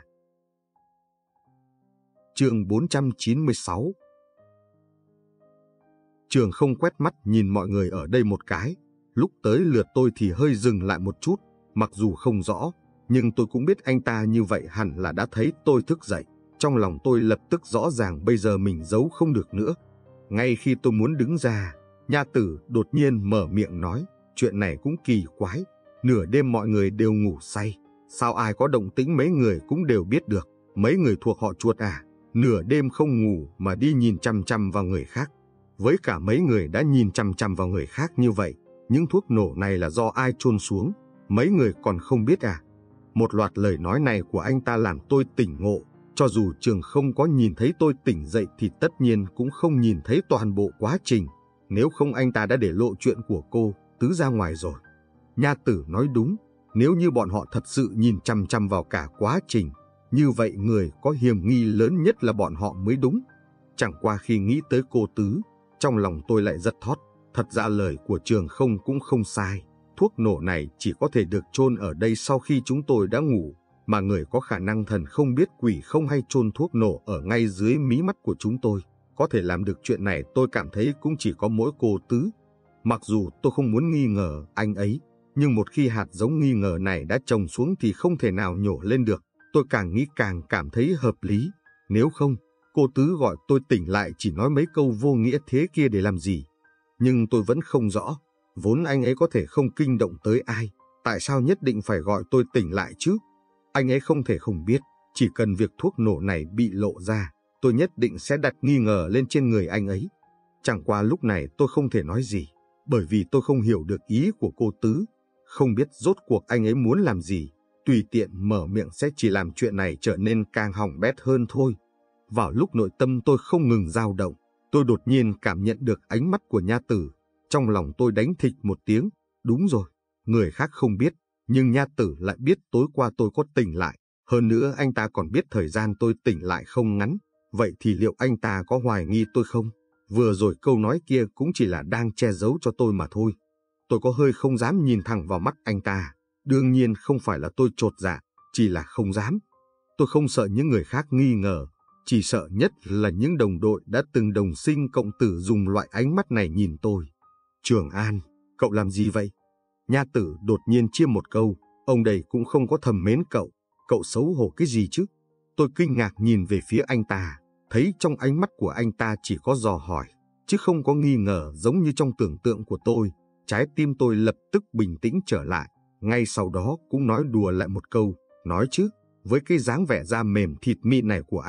Chương bốn trăm chín mươi sáu. Trường Không quét mắt nhìn mọi người ở đây một cái, lúc tới lượt tôi thì hơi dừng lại một chút, mặc dù không rõ, nhưng tôi cũng biết anh ta như vậy hẳn là đã thấy tôi thức dậy. Trong lòng tôi lập tức rõ ràng bây giờ mình giấu không được nữa. Ngay khi tôi muốn đứng ra, Nha Tử đột nhiên mở miệng nói, chuyện này cũng kỳ quái, nửa đêm mọi người đều ngủ say, sao ai có động tĩnh mấy người cũng đều biết được, mấy người thuộc họ Chuột à, nửa đêm không ngủ mà đi nhìn chằm chằm vào người khác. Với cả mấy người đã nhìn chằm chằm vào người khác như vậy, những thuốc nổ này là do ai chôn xuống, mấy người còn không biết à? Một loạt lời nói này của anh ta làm tôi tỉnh ngộ, cho dù Trường Không có nhìn thấy tôi tỉnh dậy thì tất nhiên cũng không nhìn thấy toàn bộ quá trình, nếu không anh ta đã để lộ chuyện của cô Tứ ra ngoài rồi. Nha Tử nói đúng, nếu như bọn họ thật sự nhìn chằm chằm vào cả quá trình, như vậy người có hiểm nghi lớn nhất là bọn họ mới đúng. Chẳng qua khi nghĩ tới cô Tứ, trong lòng tôi lại giật thót, thật ra lời của Trường Không cũng không sai, thuốc nổ này chỉ có thể được chôn ở đây sau khi chúng tôi đã ngủ, mà người có khả năng thần không biết quỷ không hay chôn thuốc nổ ở ngay dưới mí mắt của chúng tôi. Có thể làm được chuyện này tôi cảm thấy cũng chỉ có mỗi cô Tứ. Mặc dù tôi không muốn nghi ngờ anh ấy, nhưng một khi hạt giống nghi ngờ này đã trồng xuống thì không thể nào nhổ lên được. Tôi càng nghĩ càng cảm thấy hợp lý. Nếu không, cô Tứ gọi tôi tỉnh lại chỉ nói mấy câu vô nghĩa thế kia để làm gì? Nhưng tôi vẫn không rõ, vốn anh ấy có thể không kinh động tới ai, tại sao nhất định phải gọi tôi tỉnh lại chứ? Anh ấy không thể không biết, chỉ cần việc thuốc nổ này bị lộ ra, tôi nhất định sẽ đặt nghi ngờ lên trên người anh ấy. Chẳng qua lúc này tôi không thể nói gì, bởi vì tôi không hiểu được ý của cô Tứ, không biết rốt cuộc anh ấy muốn làm gì, tùy tiện mở miệng sẽ chỉ làm chuyện này trở nên càng hỏng bét hơn thôi. Vào lúc nội tâm tôi không ngừng dao động, tôi đột nhiên cảm nhận được ánh mắt của Nha Tử, trong lòng tôi đánh thịch một tiếng, đúng rồi, người khác không biết, nhưng Nha Tử lại biết tối qua tôi có tỉnh lại, hơn nữa anh ta còn biết thời gian tôi tỉnh lại không ngắn, vậy thì liệu anh ta có hoài nghi tôi không? Vừa rồi câu nói kia cũng chỉ là đang che giấu cho tôi mà thôi. Tôi có hơi không dám nhìn thẳng vào mắt anh ta, đương nhiên không phải là tôi chột dạ, chỉ là không dám. Tôi không sợ những người khác nghi ngờ, chỉ sợ nhất là những đồng đội đã từng đồng sinh cộng tử dùng loại ánh mắt này nhìn tôi. Trường An, cậu làm gì vậy? Nha Tử đột nhiên chia một câu, ông đây cũng không có thầm mến cậu, cậu xấu hổ cái gì chứ? Tôi kinh ngạc nhìn về phía anh ta, thấy trong ánh mắt của anh ta chỉ có dò hỏi, chứ không có nghi ngờ giống như trong tưởng tượng của tôi. Trái tim tôi lập tức bình tĩnh trở lại, ngay sau đó cũng nói đùa lại một câu, nói chứ, với cái dáng vẻ da mềm thịt mịn này của anh,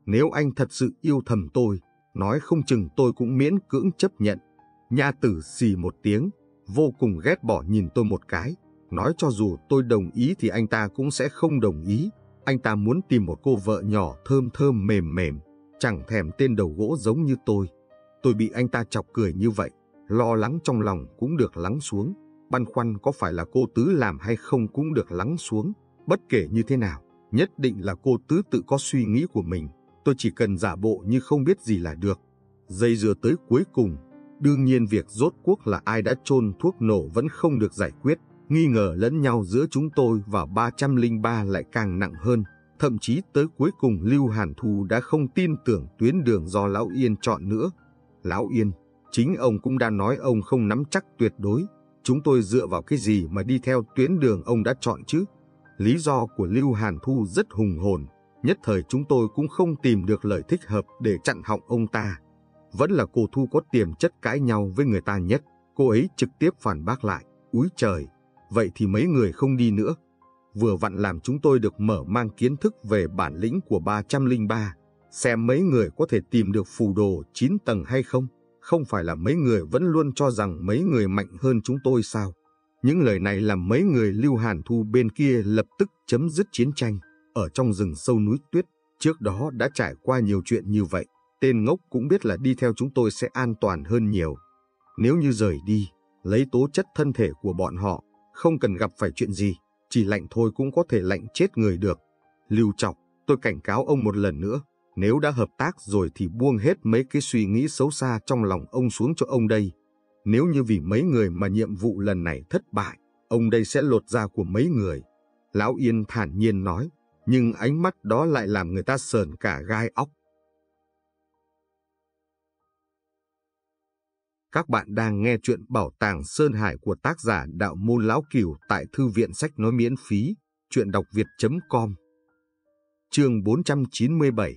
Nếu anh thật sự yêu thầm tôi, nói không chừng tôi cũng miễn cưỡng chấp nhận. Nha Tử xì một tiếng, vô cùng ghét bỏ nhìn tôi một cái, nói cho dù tôi đồng ý thì anh ta cũng sẽ không đồng ý. Anh ta muốn tìm một cô vợ nhỏ thơm thơm mềm mềm, chẳng thèm tên đầu gỗ giống như tôi. Tôi bị anh ta chọc cười như vậy, lo lắng trong lòng cũng được lắng xuống, băn khoăn có phải là cô Tứ làm hay không cũng được lắng xuống. Bất kể như thế nào, nhất định là cô Tứ tự có suy nghĩ của mình, tôi chỉ cần giả bộ như không biết gì là được. Dây dưa tới cuối cùng, đương nhiên việc rốt cuộc là ai đã chôn thuốc nổ vẫn không được giải quyết. Nghi ngờ lẫn nhau giữa chúng tôi và ba trăm lẻ ba lại càng nặng hơn. Thậm chí tới cuối cùng Lưu Hàn Thu đã không tin tưởng tuyến đường do Lão Yên chọn nữa. Lão Yên, chính ông cũng đã nói ông không nắm chắc tuyệt đối. Chúng tôi dựa vào cái gì mà đi theo tuyến đường ông đã chọn chứ? Lý do của Lưu Hàn Thu rất hùng hồn. Nhất thời chúng tôi cũng không tìm được lời thích hợp để chặn họng ông ta. Vẫn là cô Thu có tiềm chất cãi nhau với người ta nhất. Cô ấy trực tiếp phản bác lại. Úi trời, vậy thì mấy người không đi nữa. Vừa vặn làm chúng tôi được mở mang kiến thức về bản lĩnh của ba trăm lẻ ba. Xem mấy người có thể tìm được phù đồ chín tầng hay không. Không phải là mấy người vẫn luôn cho rằng mấy người mạnh hơn chúng tôi sao? Những lời này làm mấy người Lưu Hàn Thu bên kia lập tức chấm dứt chiến tranh. Ở trong rừng sâu núi tuyết, trước đó đã trải qua nhiều chuyện như vậy. Tên ngốc cũng biết là đi theo chúng tôi sẽ an toàn hơn nhiều. Nếu như rời đi, lấy tố chất thân thể của bọn họ, không cần gặp phải chuyện gì, chỉ lạnh thôi cũng có thể lạnh chết người được. Lưu Trọc, tôi cảnh cáo ông một lần nữa, nếu đã hợp tác rồi thì buông hết mấy cái suy nghĩ xấu xa trong lòng ông xuống cho ông đây. Nếu như vì mấy người mà nhiệm vụ lần này thất bại, ông đây sẽ lột da của mấy người. Lão Yên thản nhiên nói, nhưng ánh mắt đó lại làm người ta sờn cả gai óc. Các bạn đang nghe chuyện Bảo tàng Sơn Hải của tác giả Đạo Môn Lão Cửu tại Thư viện Sách Nói miễn phí, truyện đọc việt chấm com. Chương bốn trăm chín mươi bảy.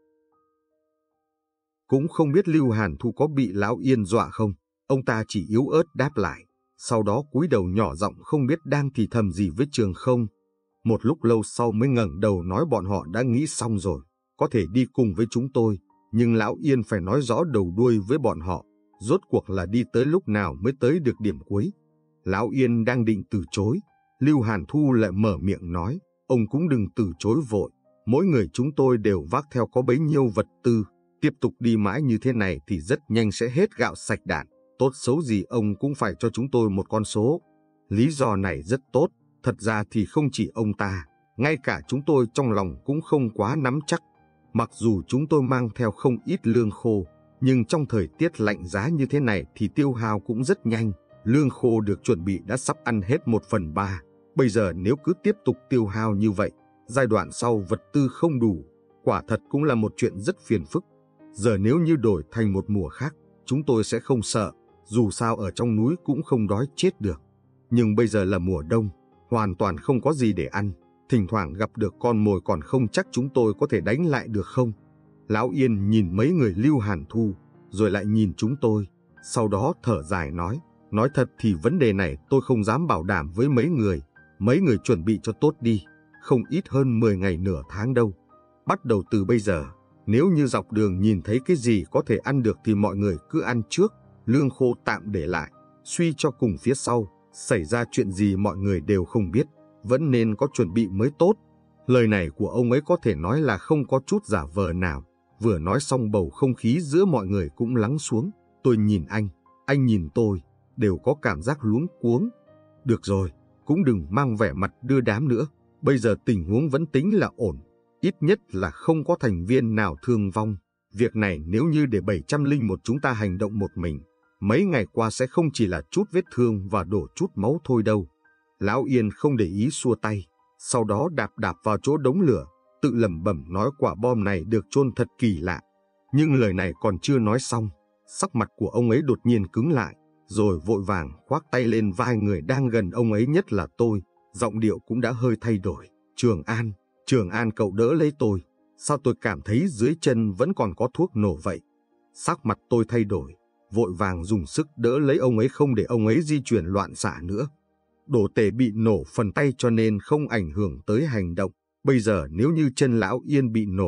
Cũng không biết Lưu Hàn Thu có bị Lão Yên dọa không, ông ta chỉ yếu ớt đáp lại, sau đó cúi đầu nhỏ giọng không biết đang thì thầm gì với Trường Không. Một lúc lâu sau mới ngẩng đầu nói bọn họ đã nghĩ xong rồi, có thể đi cùng với chúng tôi, nhưng Lão Yên phải nói rõ đầu đuôi với bọn họ. Rốt cuộc là đi tới lúc nào mới tới được điểm cuối. Lão Yên đang định từ chối, Lưu Hàn Thu lại mở miệng nói, ông cũng đừng từ chối vội, mỗi người chúng tôi đều vác theo có bấy nhiêu vật tư, tiếp tục đi mãi như thế này thì rất nhanh sẽ hết gạo sạch đạn, tốt xấu gì ông cũng phải cho chúng tôi một con số. Lý do này rất tốt, thật ra thì không chỉ ông ta, ngay cả chúng tôi trong lòng cũng không quá nắm chắc. Mặc dù chúng tôi mang theo không ít lương khô, nhưng trong thời tiết lạnh giá như thế này thì tiêu hao cũng rất nhanh. Lương khô được chuẩn bị đã sắp ăn hết một phần ba. Bây giờ nếu cứ tiếp tục tiêu hao như vậy, giai đoạn sau vật tư không đủ, quả thật cũng là một chuyện rất phiền phức. Giờ nếu như đổi thành một mùa khác, chúng tôi sẽ không sợ, dù sao ở trong núi cũng không đói chết được. Nhưng bây giờ là mùa đông, hoàn toàn không có gì để ăn, thỉnh thoảng gặp được con mồi còn không chắc chúng tôi có thể đánh lại được không. Lão Yên nhìn mấy người Lưu Hàn Thu, rồi lại nhìn chúng tôi, sau đó thở dài nói, nói thật thì vấn đề này tôi không dám bảo đảm với mấy người, mấy người chuẩn bị cho tốt đi, không ít hơn mười ngày nửa tháng đâu. Bắt đầu từ bây giờ, nếu như dọc đường nhìn thấy cái gì có thể ăn được thì mọi người cứ ăn trước, lương khô tạm để lại, suy cho cùng phía sau, xảy ra chuyện gì mọi người đều không biết, vẫn nên có chuẩn bị mới tốt. Lời này của ông ấy có thể nói là không có chút giả vờ nào. Vừa nói xong bầu không khí giữa mọi người cũng lắng xuống. Tôi nhìn anh, anh nhìn tôi, đều có cảm giác luống cuống. Được rồi, cũng đừng mang vẻ mặt đưa đám nữa. Bây giờ tình huống vẫn tính là ổn, ít nhất là không có thành viên nào thương vong. Việc này nếu như để bảy trăm lẻ một chúng ta hành động một mình, mấy ngày qua sẽ không chỉ là chút vết thương và đổ chút máu thôi đâu. Lão Yên không để ý xua tay, sau đó đạp đạp vào chỗ đống lửa, tự lẩm bẩm nói quả bom này được chôn thật kỳ lạ. Nhưng lời này còn chưa nói xong, sắc mặt của ông ấy đột nhiên cứng lại, rồi vội vàng khoác tay lên vai người đang gần ông ấy nhất là tôi, giọng điệu cũng đã hơi thay đổi. Trường An, Trường An cậu đỡ lấy tôi, sao tôi cảm thấy dưới chân vẫn còn có thuốc nổ vậy? Sắc mặt tôi thay đổi, vội vàng dùng sức đỡ lấy ông ấy không để ông ấy di chuyển loạn xạ nữa. Đồ tể bị nổ phần tay cho nên không ảnh hưởng tới hành động. Bây giờ nếu như chân Lão Yên bị nổ,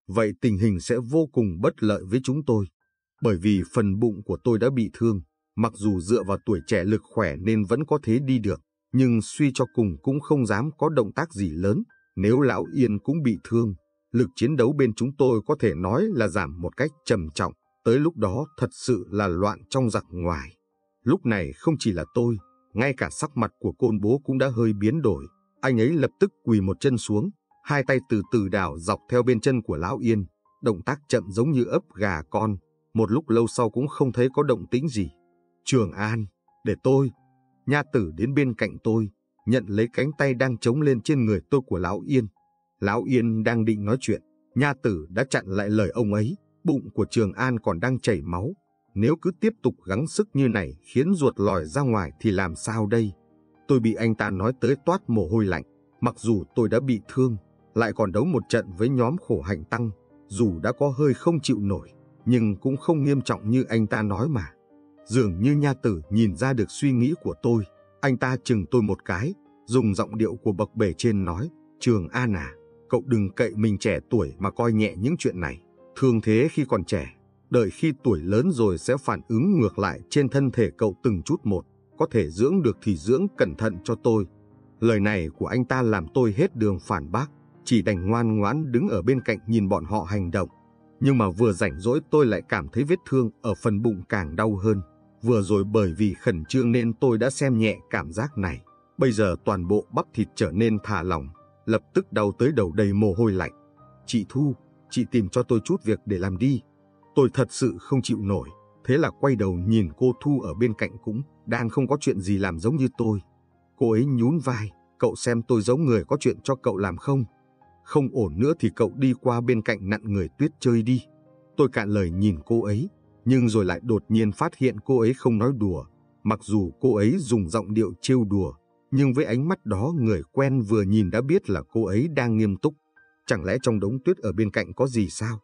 vậy tình hình sẽ vô cùng bất lợi với chúng tôi. Bởi vì phần bụng của tôi đã bị thương, mặc dù dựa vào tuổi trẻ lực khỏe nên vẫn có thể đi được, nhưng suy cho cùng cũng không dám có động tác gì lớn. Nếu Lão Yên cũng bị thương, lực chiến đấu bên chúng tôi có thể nói là giảm một cách trầm trọng, tới lúc đó thật sự là loạn trong giặc ngoài. Lúc này không chỉ là tôi, ngay cả sắc mặt của Côn Bố cũng đã hơi biến đổi. Anh ấy lập tức quỳ một chân xuống, hai tay từ từ đảo dọc theo bên chân của Lão Yên, động tác chậm giống như ấp gà con. Một lúc lâu sau cũng không thấy có động tĩnh gì. Trường An, để tôi. Nha Tử đến bên cạnh tôi, nhận lấy cánh tay đang chống lên trên người tôi của Lão Yên. Lão Yên đang định nói chuyện, Nha Tử đã chặn lại lời ông ấy. Bụng của Trường An còn đang chảy máu, nếu cứ tiếp tục gắng sức như này khiến ruột lòi ra ngoài thì làm sao đây? Tôi bị anh ta nói tới toát mồ hôi lạnh. Mặc dù tôi đã bị thương, lại còn đấu một trận với nhóm Khổ Hạnh Tăng, dù đã có hơi không chịu nổi, nhưng cũng không nghiêm trọng như anh ta nói mà. Dường như Nha Tử nhìn ra được suy nghĩ của tôi, anh ta chừng tôi một cái, dùng giọng điệu của bậc bề trên nói, Trường An à, cậu đừng cậy mình trẻ tuổi mà coi nhẹ những chuyện này. Thương thế khi còn trẻ, đợi khi tuổi lớn rồi sẽ phản ứng ngược lại trên thân thể cậu từng chút một, có thể dưỡng được thì dưỡng cẩn thận cho tôi. Lời này của anh ta làm tôi hết đường phản bác, chỉ đành ngoan ngoãn đứng ở bên cạnh nhìn bọn họ hành động. Nhưng mà vừa rảnh rỗi tôi lại cảm thấy vết thương ở phần bụng càng đau hơn. Vừa rồi bởi vì khẩn trương nên tôi đã xem nhẹ cảm giác này. Bây giờ toàn bộ bắp thịt trở nên thả lỏng, lập tức đau tới đầu đầy mồ hôi lạnh. Chị Thu, chị tìm cho tôi chút việc để làm đi. Tôi thật sự không chịu nổi, thế là quay đầu nhìn cô Thu ở bên cạnh cũng đang không có chuyện gì làm giống như tôi. Cô ấy nhún vai, cậu xem tôi giống người có chuyện cho cậu làm không? Không ổn nữa thì cậu đi qua bên cạnh nặn người Tuyết chơi đi. Tôi cạn lời nhìn cô ấy, nhưng rồi lại đột nhiên phát hiện cô ấy không nói đùa. Mặc dù cô ấy dùng giọng điệu trêu đùa, nhưng với ánh mắt đó người quen vừa nhìn đã biết là cô ấy đang nghiêm túc. Chẳng lẽ trong đống tuyết ở bên cạnh có gì sao?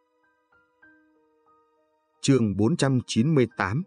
Chương bốn trăm chín mươi tám.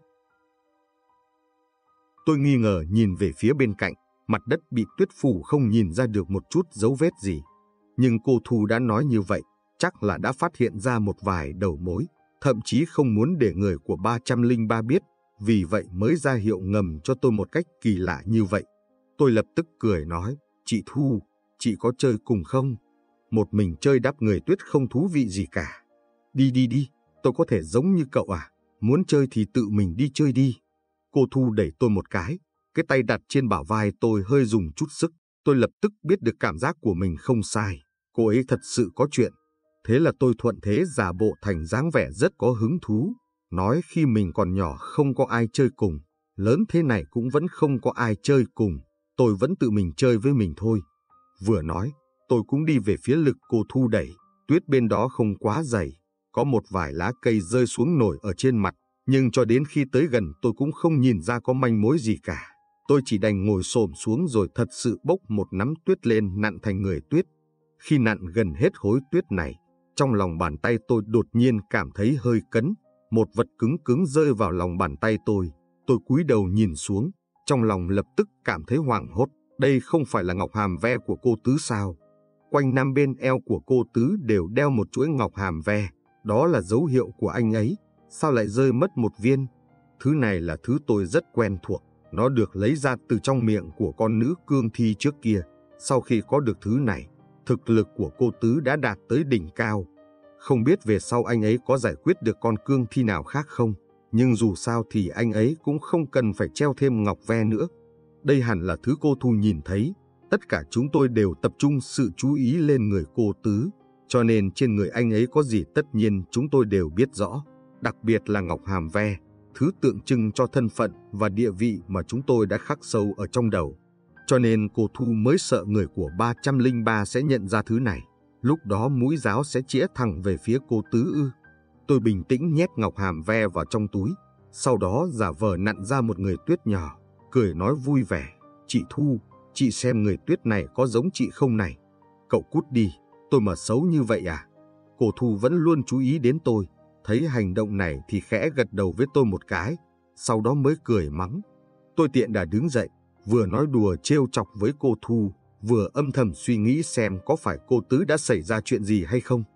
Tôi nghi ngờ nhìn về phía bên cạnh, mặt đất bị tuyết phủ không nhìn ra được một chút dấu vết gì. Nhưng cô Thu đã nói như vậy, chắc là đã phát hiện ra một vài đầu mối, thậm chí không muốn để người của ba trăm lẻ ba biết, vì vậy mới ra hiệu ngầm cho tôi một cách kỳ lạ như vậy. Tôi lập tức cười nói, chị Thu, chị có chơi cùng không? Một mình chơi đắp người tuyết không thú vị gì cả. Đi đi đi, tôi có thể giống như cậu à, muốn chơi thì tự mình đi chơi đi. Cô Thu đẩy tôi một cái, cái tay đặt trên bả vai tôi hơi dùng chút sức. Tôi lập tức biết được cảm giác của mình không sai, cô ấy thật sự có chuyện. Thế là tôi thuận thế giả bộ thành dáng vẻ rất có hứng thú, nói khi mình còn nhỏ không có ai chơi cùng, lớn thế này cũng vẫn không có ai chơi cùng, tôi vẫn tự mình chơi với mình thôi. Vừa nói, tôi cũng đi về phía lực cô Thu đẩy, tuyết bên đó không quá dày, có một vài lá cây rơi xuống nổi ở trên mặt, nhưng cho đến khi tới gần tôi cũng không nhìn ra có manh mối gì cả. Tôi chỉ đành ngồi xổm xuống rồi thật sự bốc một nắm tuyết lên nặn thành người tuyết. Khi nặn gần hết khối tuyết này, trong lòng bàn tay tôi đột nhiên cảm thấy hơi cấn, một vật cứng cứng rơi vào lòng bàn tay tôi. Tôi cúi đầu nhìn xuống, trong lòng lập tức cảm thấy hoảng hốt, đây không phải là ngọc hàm ve của cô Tứ sao? Quanh năm bên eo của cô Tứ đều đeo một chuỗi ngọc hàm ve, đó là dấu hiệu của anh ấy, sao lại rơi mất một viên? Thứ này là thứ tôi rất quen thuộc. Nó được lấy ra từ trong miệng của con nữ cương thi trước kia. Sau khi có được thứ này, thực lực của cô Tứ đã đạt tới đỉnh cao. Không biết về sau anh ấy có giải quyết được con cương thi nào khác không, nhưng dù sao thì anh ấy cũng không cần phải treo thêm ngọc ve nữa. Đây hẳn là thứ cô Thu nhìn thấy. Tất cả chúng tôi đều tập trung sự chú ý lên người cô Tứ, cho nên trên người anh ấy có gì tất nhiên chúng tôi đều biết rõ, đặc biệt là ngọc hàm ve, thứ tượng trưng cho thân phận và địa vị mà chúng tôi đã khắc sâu ở trong đầu. Cho nên cô Thu mới sợ người của ba trăm lẻ ba sẽ nhận ra thứ này, lúc đó mũi giáo sẽ chĩa thẳng về phía cô Tứ ư. Tôi bình tĩnh nhét ngọc hàm ve vào trong túi, sau đó giả vờ nặn ra một người tuyết nhỏ, cười nói vui vẻ, chị Thu, chị xem người tuyết này có giống chị không này? Cậu cút đi, tôi mà xấu như vậy à? Cô Thu vẫn luôn chú ý đến tôi, thấy hành động này thì khẽ gật đầu với tôi một cái, sau đó mới cười mắng. Tôi tiện đà đứng dậy, vừa nói đùa trêu chọc với cô Thu, vừa âm thầm suy nghĩ xem có phải cô Tứ đã xảy ra chuyện gì hay không.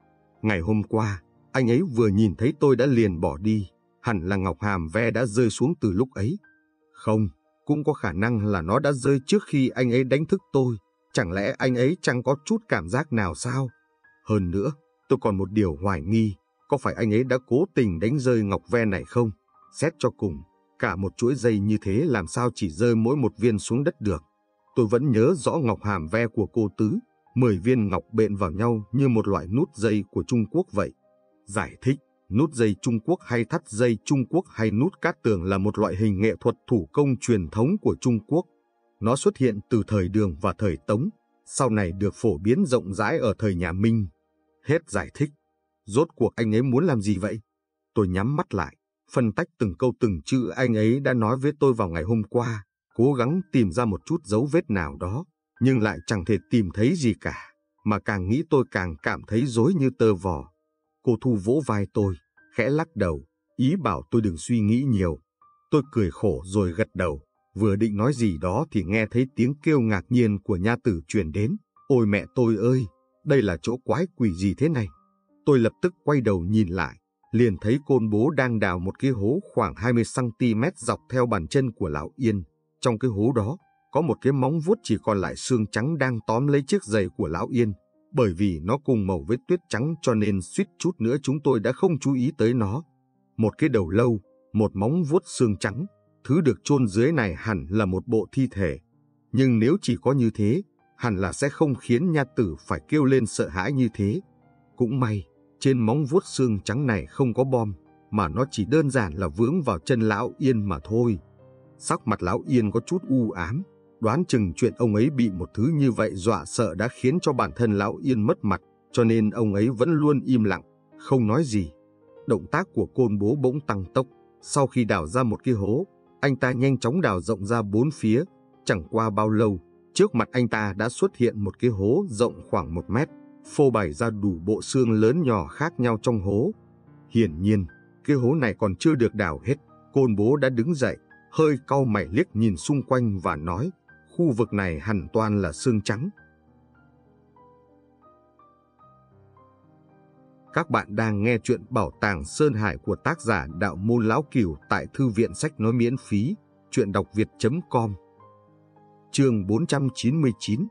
Ngày hôm qua, anh ấy vừa nhìn thấy tôi đã liền bỏ đi, hẳn là ngọc hàm ve đã rơi xuống từ lúc ấy. Không, cũng có khả năng là nó đã rơi trước khi anh ấy đánh thức tôi. Chẳng lẽ anh ấy chẳng có chút cảm giác nào sao? Hơn nữa, tôi còn một điều hoài nghi, có phải anh ấy đã cố tình đánh rơi ngọc ve này không? Xét cho cùng, cả một chuỗi dây như thế làm sao chỉ rơi mỗi một viên xuống đất được. Tôi vẫn nhớ rõ ngọc hàm ve của cô Tứ, mười viên ngọc bện vào nhau như một loại nút dây của Trung Quốc vậy. Giải thích, nút dây Trung Quốc hay thắt dây Trung Quốc hay nút cát tường là một loại hình nghệ thuật thủ công truyền thống của Trung Quốc. Nó xuất hiện từ thời Đường và thời Tống, sau này được phổ biến rộng rãi ở thời nhà Minh. Hết giải thích. Rốt cuộc anh ấy muốn làm gì vậy? Tôi nhắm mắt lại, phân tách từng câu từng chữ anh ấy đã nói với tôi vào ngày hôm qua, cố gắng tìm ra một chút dấu vết nào đó, nhưng lại chẳng thể tìm thấy gì cả, mà càng nghĩ tôi càng cảm thấy rối như tơ vò. Cô Thu vỗ vai tôi, khẽ lắc đầu, ý bảo tôi đừng suy nghĩ nhiều. Tôi cười khổ rồi gật đầu, vừa định nói gì đó thì nghe thấy tiếng kêu ngạc nhiên của nha tử truyền đến. Ôi mẹ tôi ơi, đây là chỗ quái quỷ gì thế này? Tôi lập tức quay đầu nhìn lại, liền thấy Côn Bố đang đào một cái hố khoảng hai mươi xăng ti mét dọc theo bàn chân của lão Yên. Trong cái hố đó, có một cái móng vuốt chỉ còn lại xương trắng đang tóm lấy chiếc giày của lão Yên. Bởi vì nó cùng màu với tuyết trắng cho nên suýt chút nữa chúng tôi đã không chú ý tới nó. Một cái đầu lâu, một móng vuốt xương trắng, thứ được chôn dưới này hẳn là một bộ thi thể. Nhưng nếu chỉ có như thế, hẳn là sẽ không khiến nha tử phải kêu lên sợ hãi như thế. Cũng may, trên móng vuốt xương trắng này không có bom, mà nó chỉ đơn giản là vướng vào chân lão Yên mà thôi. Sắc mặt lão Yên có chút u ám, đoán chừng chuyện ông ấy bị một thứ như vậy dọa sợ đã khiến cho bản thân lão Yên mất mặt, cho nên ông ấy vẫn luôn im lặng, không nói gì. Động tác của Côn Bố bỗng tăng tốc, sau khi đào ra một cái hố, anh ta nhanh chóng đào rộng ra bốn phía. Chẳng qua bao lâu, trước mặt anh ta đã xuất hiện một cái hố rộng khoảng một mét, phô bày ra đủ bộ xương lớn nhỏ khác nhau trong hố. Hiển nhiên, cái hố này còn chưa được đào hết. Côn Bố đã đứng dậy, hơi cau mày liếc nhìn xung quanh và nói, khu vực này hẳn toàn là xương trắng. Các bạn đang nghe chuyện Bảo tàng Sơn Hải của tác giả Đạo Môn Lão Cửu tại Thư viện Sách Nói miễn phí, truyện đọc việt chấm com. Chương bốn trăm chín mươi chín.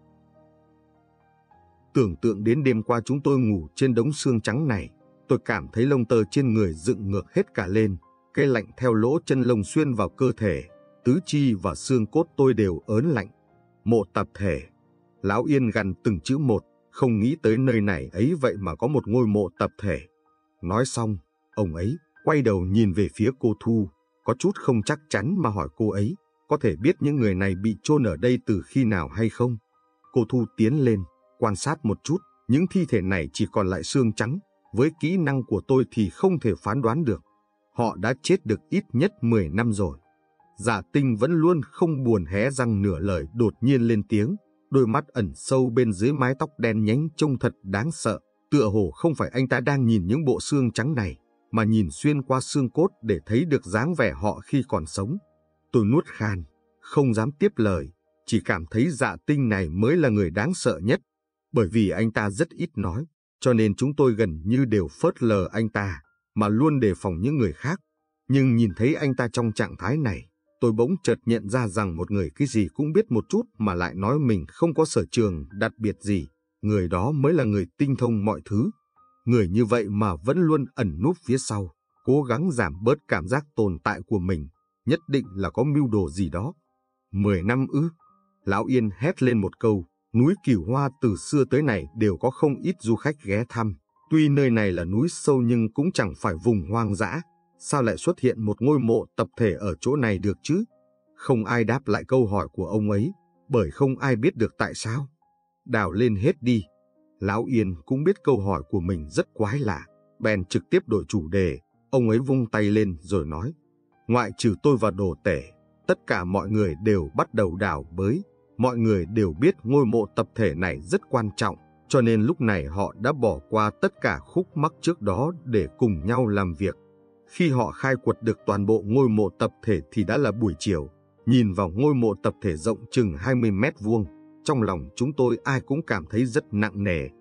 Tưởng tượng đến đêm qua chúng tôi ngủ trên đống xương trắng này, tôi cảm thấy lông tơ trên người dựng ngược hết cả lên, cái lạnh theo lỗ chân lông xuyên vào cơ thể, tứ chi và xương cốt tôi đều ớn lạnh. Mộ tập thể. Lão Yên gằn từng chữ một, không nghĩ tới nơi này ấy vậy mà có một ngôi mộ tập thể. Nói xong, ông ấy quay đầu nhìn về phía cô Thu, có chút không chắc chắn mà hỏi cô ấy, có thể biết những người này bị chôn ở đây từ khi nào hay không? Cô Thu tiến lên, quan sát một chút, những thi thể này chỉ còn lại xương trắng, với kỹ năng của tôi thì không thể phán đoán được. Họ đã chết được ít nhất mười năm rồi. Dạ Tinh vẫn luôn không buồn hé răng nửa lời đột nhiên lên tiếng, đôi mắt ẩn sâu bên dưới mái tóc đen nhánh trông thật đáng sợ, tựa hồ không phải anh ta đang nhìn những bộ xương trắng này, mà nhìn xuyên qua xương cốt để thấy được dáng vẻ họ khi còn sống. Tôi nuốt khan, không dám tiếp lời, chỉ cảm thấy Dạ Tinh này mới là người đáng sợ nhất, bởi vì anh ta rất ít nói, cho nên chúng tôi gần như đều phớt lờ anh ta, mà luôn đề phòng những người khác. Nhưng nhìn thấy anh ta trong trạng thái này, tôi bỗng chợt nhận ra rằng một người cái gì cũng biết một chút mà lại nói mình không có sở trường đặc biệt gì, người đó mới là người tinh thông mọi thứ. Người như vậy mà vẫn luôn ẩn núp phía sau, cố gắng giảm bớt cảm giác tồn tại của mình, nhất định là có mưu đồ gì đó. Mười năm ư? Lão Yên hét lên một câu. Núi Cửu Hoa từ xưa tới nay đều có không ít du khách ghé thăm. Tuy nơi này là núi sâu nhưng cũng chẳng phải vùng hoang dã. Sao lại xuất hiện một ngôi mộ tập thể ở chỗ này được chứ? Không ai đáp lại câu hỏi của ông ấy, bởi không ai biết được tại sao. Đào lên hết đi. Lão Yên cũng biết câu hỏi của mình rất quái lạ, bèn trực tiếp đổi chủ đề. Ông ấy vung tay lên rồi nói, ngoại trừ tôi và Đồ Tể, tất cả mọi người đều bắt đầu đào bới. Mọi người đều biết ngôi mộ tập thể này rất quan trọng, cho nên lúc này họ đã bỏ qua tất cả khúc mắc trước đó để cùng nhau làm việc. Khi họ khai quật được toàn bộ ngôi mộ tập thể thì đã là buổi chiều. Nhìn vào ngôi mộ tập thể rộng chừng hai mươi mét vuông, trong lòng chúng tôi ai cũng cảm thấy rất nặng nề.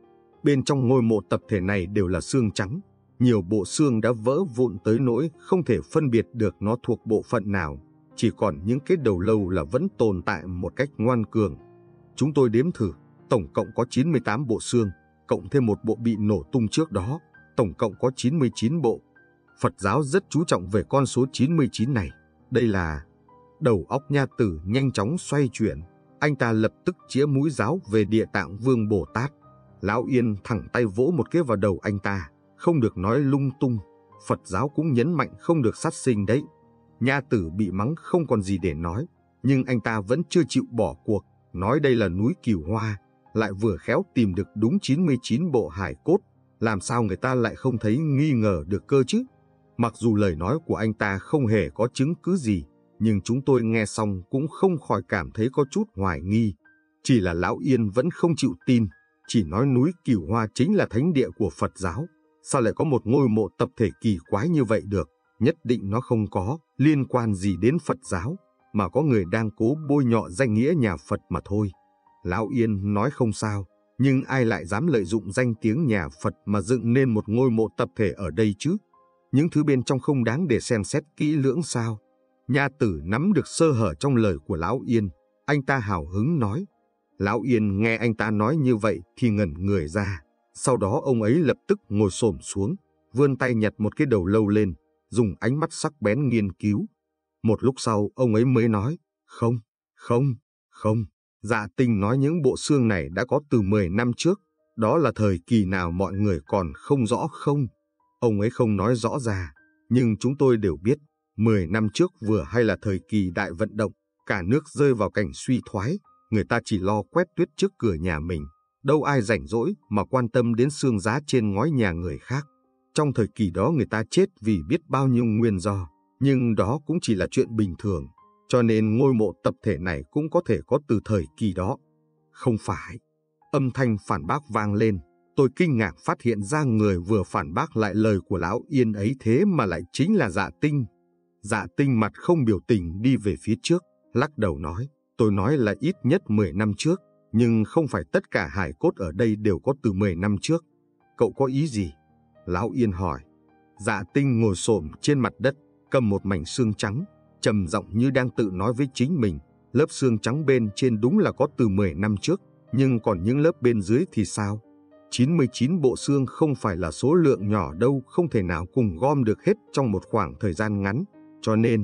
Bên trong ngôi mộ tập thể này đều là xương trắng. Nhiều bộ xương đã vỡ vụn tới nỗi không thể phân biệt được nó thuộc bộ phận nào. Chỉ còn những cái đầu lâu là vẫn tồn tại một cách ngoan cường. Chúng tôi đếm thử, tổng cộng có chín mươi tám bộ xương, cộng thêm một bộ bị nổ tung trước đó, tổng cộng có chín mươi chín bộ. Phật giáo rất chú trọng về con số chín mươi chín này. Đây là... Đầu óc Nha Tử nhanh chóng xoay chuyển. Anh ta lập tức chĩa mũi giáo về Địa Tạng Vương Bồ Tát. Lão Yên thẳng tay vỗ một cái vào đầu anh ta. Không được nói lung tung. Phật giáo cũng nhấn mạnh không được sát sinh đấy. Nha Tử bị mắng không còn gì để nói. Nhưng anh ta vẫn chưa chịu bỏ cuộc. Nói đây là núi Cửu Hoa. Lại vừa khéo tìm được đúng chín mươi chín bộ hài cốt. Làm sao người ta lại không thấy nghi ngờ được cơ chứ? Mặc dù lời nói của anh ta không hề có chứng cứ gì, nhưng chúng tôi nghe xong cũng không khỏi cảm thấy có chút hoài nghi. Chỉ là Lão Yên vẫn không chịu tin, chỉ nói núi Cửu Hoa chính là thánh địa của Phật giáo. Sao lại có một ngôi mộ tập thể kỳ quái như vậy được? Nhất định nó không có liên quan gì đến Phật giáo, mà có người đang cố bôi nhọ danh nghĩa nhà Phật mà thôi. Lão Yên nói không sao, nhưng ai lại dám lợi dụng danh tiếng nhà Phật mà dựng nên một ngôi mộ tập thể ở đây chứ? Những thứ bên trong không đáng để xem xét kỹ lưỡng sao? Nha Tử nắm được sơ hở trong lời của Lão Yên. Anh ta hào hứng nói. Lão Yên nghe anh ta nói như vậy thì ngẩn người ra. Sau đó ông ấy lập tức ngồi xổm xuống, vươn tay nhặt một cái đầu lâu lên, dùng ánh mắt sắc bén nghiên cứu. Một lúc sau ông ấy mới nói, không, không, không. Dạ Tinh nói những bộ xương này đã có từ mười năm trước. Đó là thời kỳ nào mọi người còn không rõ không? Ông ấy không nói rõ ra, nhưng chúng tôi đều biết. Mười năm trước vừa hay là thời kỳ đại vận động, cả nước rơi vào cảnh suy thoái, người ta chỉ lo quét tuyết trước cửa nhà mình, đâu ai rảnh rỗi mà quan tâm đến xương giá trên ngói nhà người khác. Trong thời kỳ đó người ta chết vì biết bao nhiêu nguyên do, nhưng đó cũng chỉ là chuyện bình thường, cho nên ngôi mộ tập thể này cũng có thể có từ thời kỳ đó. Không phải. Âm thanh phản bác vang lên, tôi kinh ngạc phát hiện ra người vừa phản bác lại lời của Lão Yên ấy thế mà lại chính là Dạ Tinh. Dạ Tinh mặt không biểu tình đi về phía trước, lắc đầu nói, tôi nói là ít nhất mười năm trước, nhưng không phải tất cả hài cốt ở đây đều có từ mười năm trước. Cậu có ý gì? Lão Yên hỏi. Dạ Tinh ngồi xổm trên mặt đất, cầm một mảnh xương trắng, trầm giọng như đang tự nói với chính mình. Lớp xương trắng bên trên đúng là có từ mười năm trước, nhưng còn những lớp bên dưới thì sao? chín mươi chín bộ xương không phải là số lượng nhỏ đâu, không thể nào cùng gom được hết trong một khoảng thời gian ngắn. Cho nên...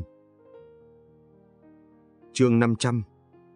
Chương năm trăm.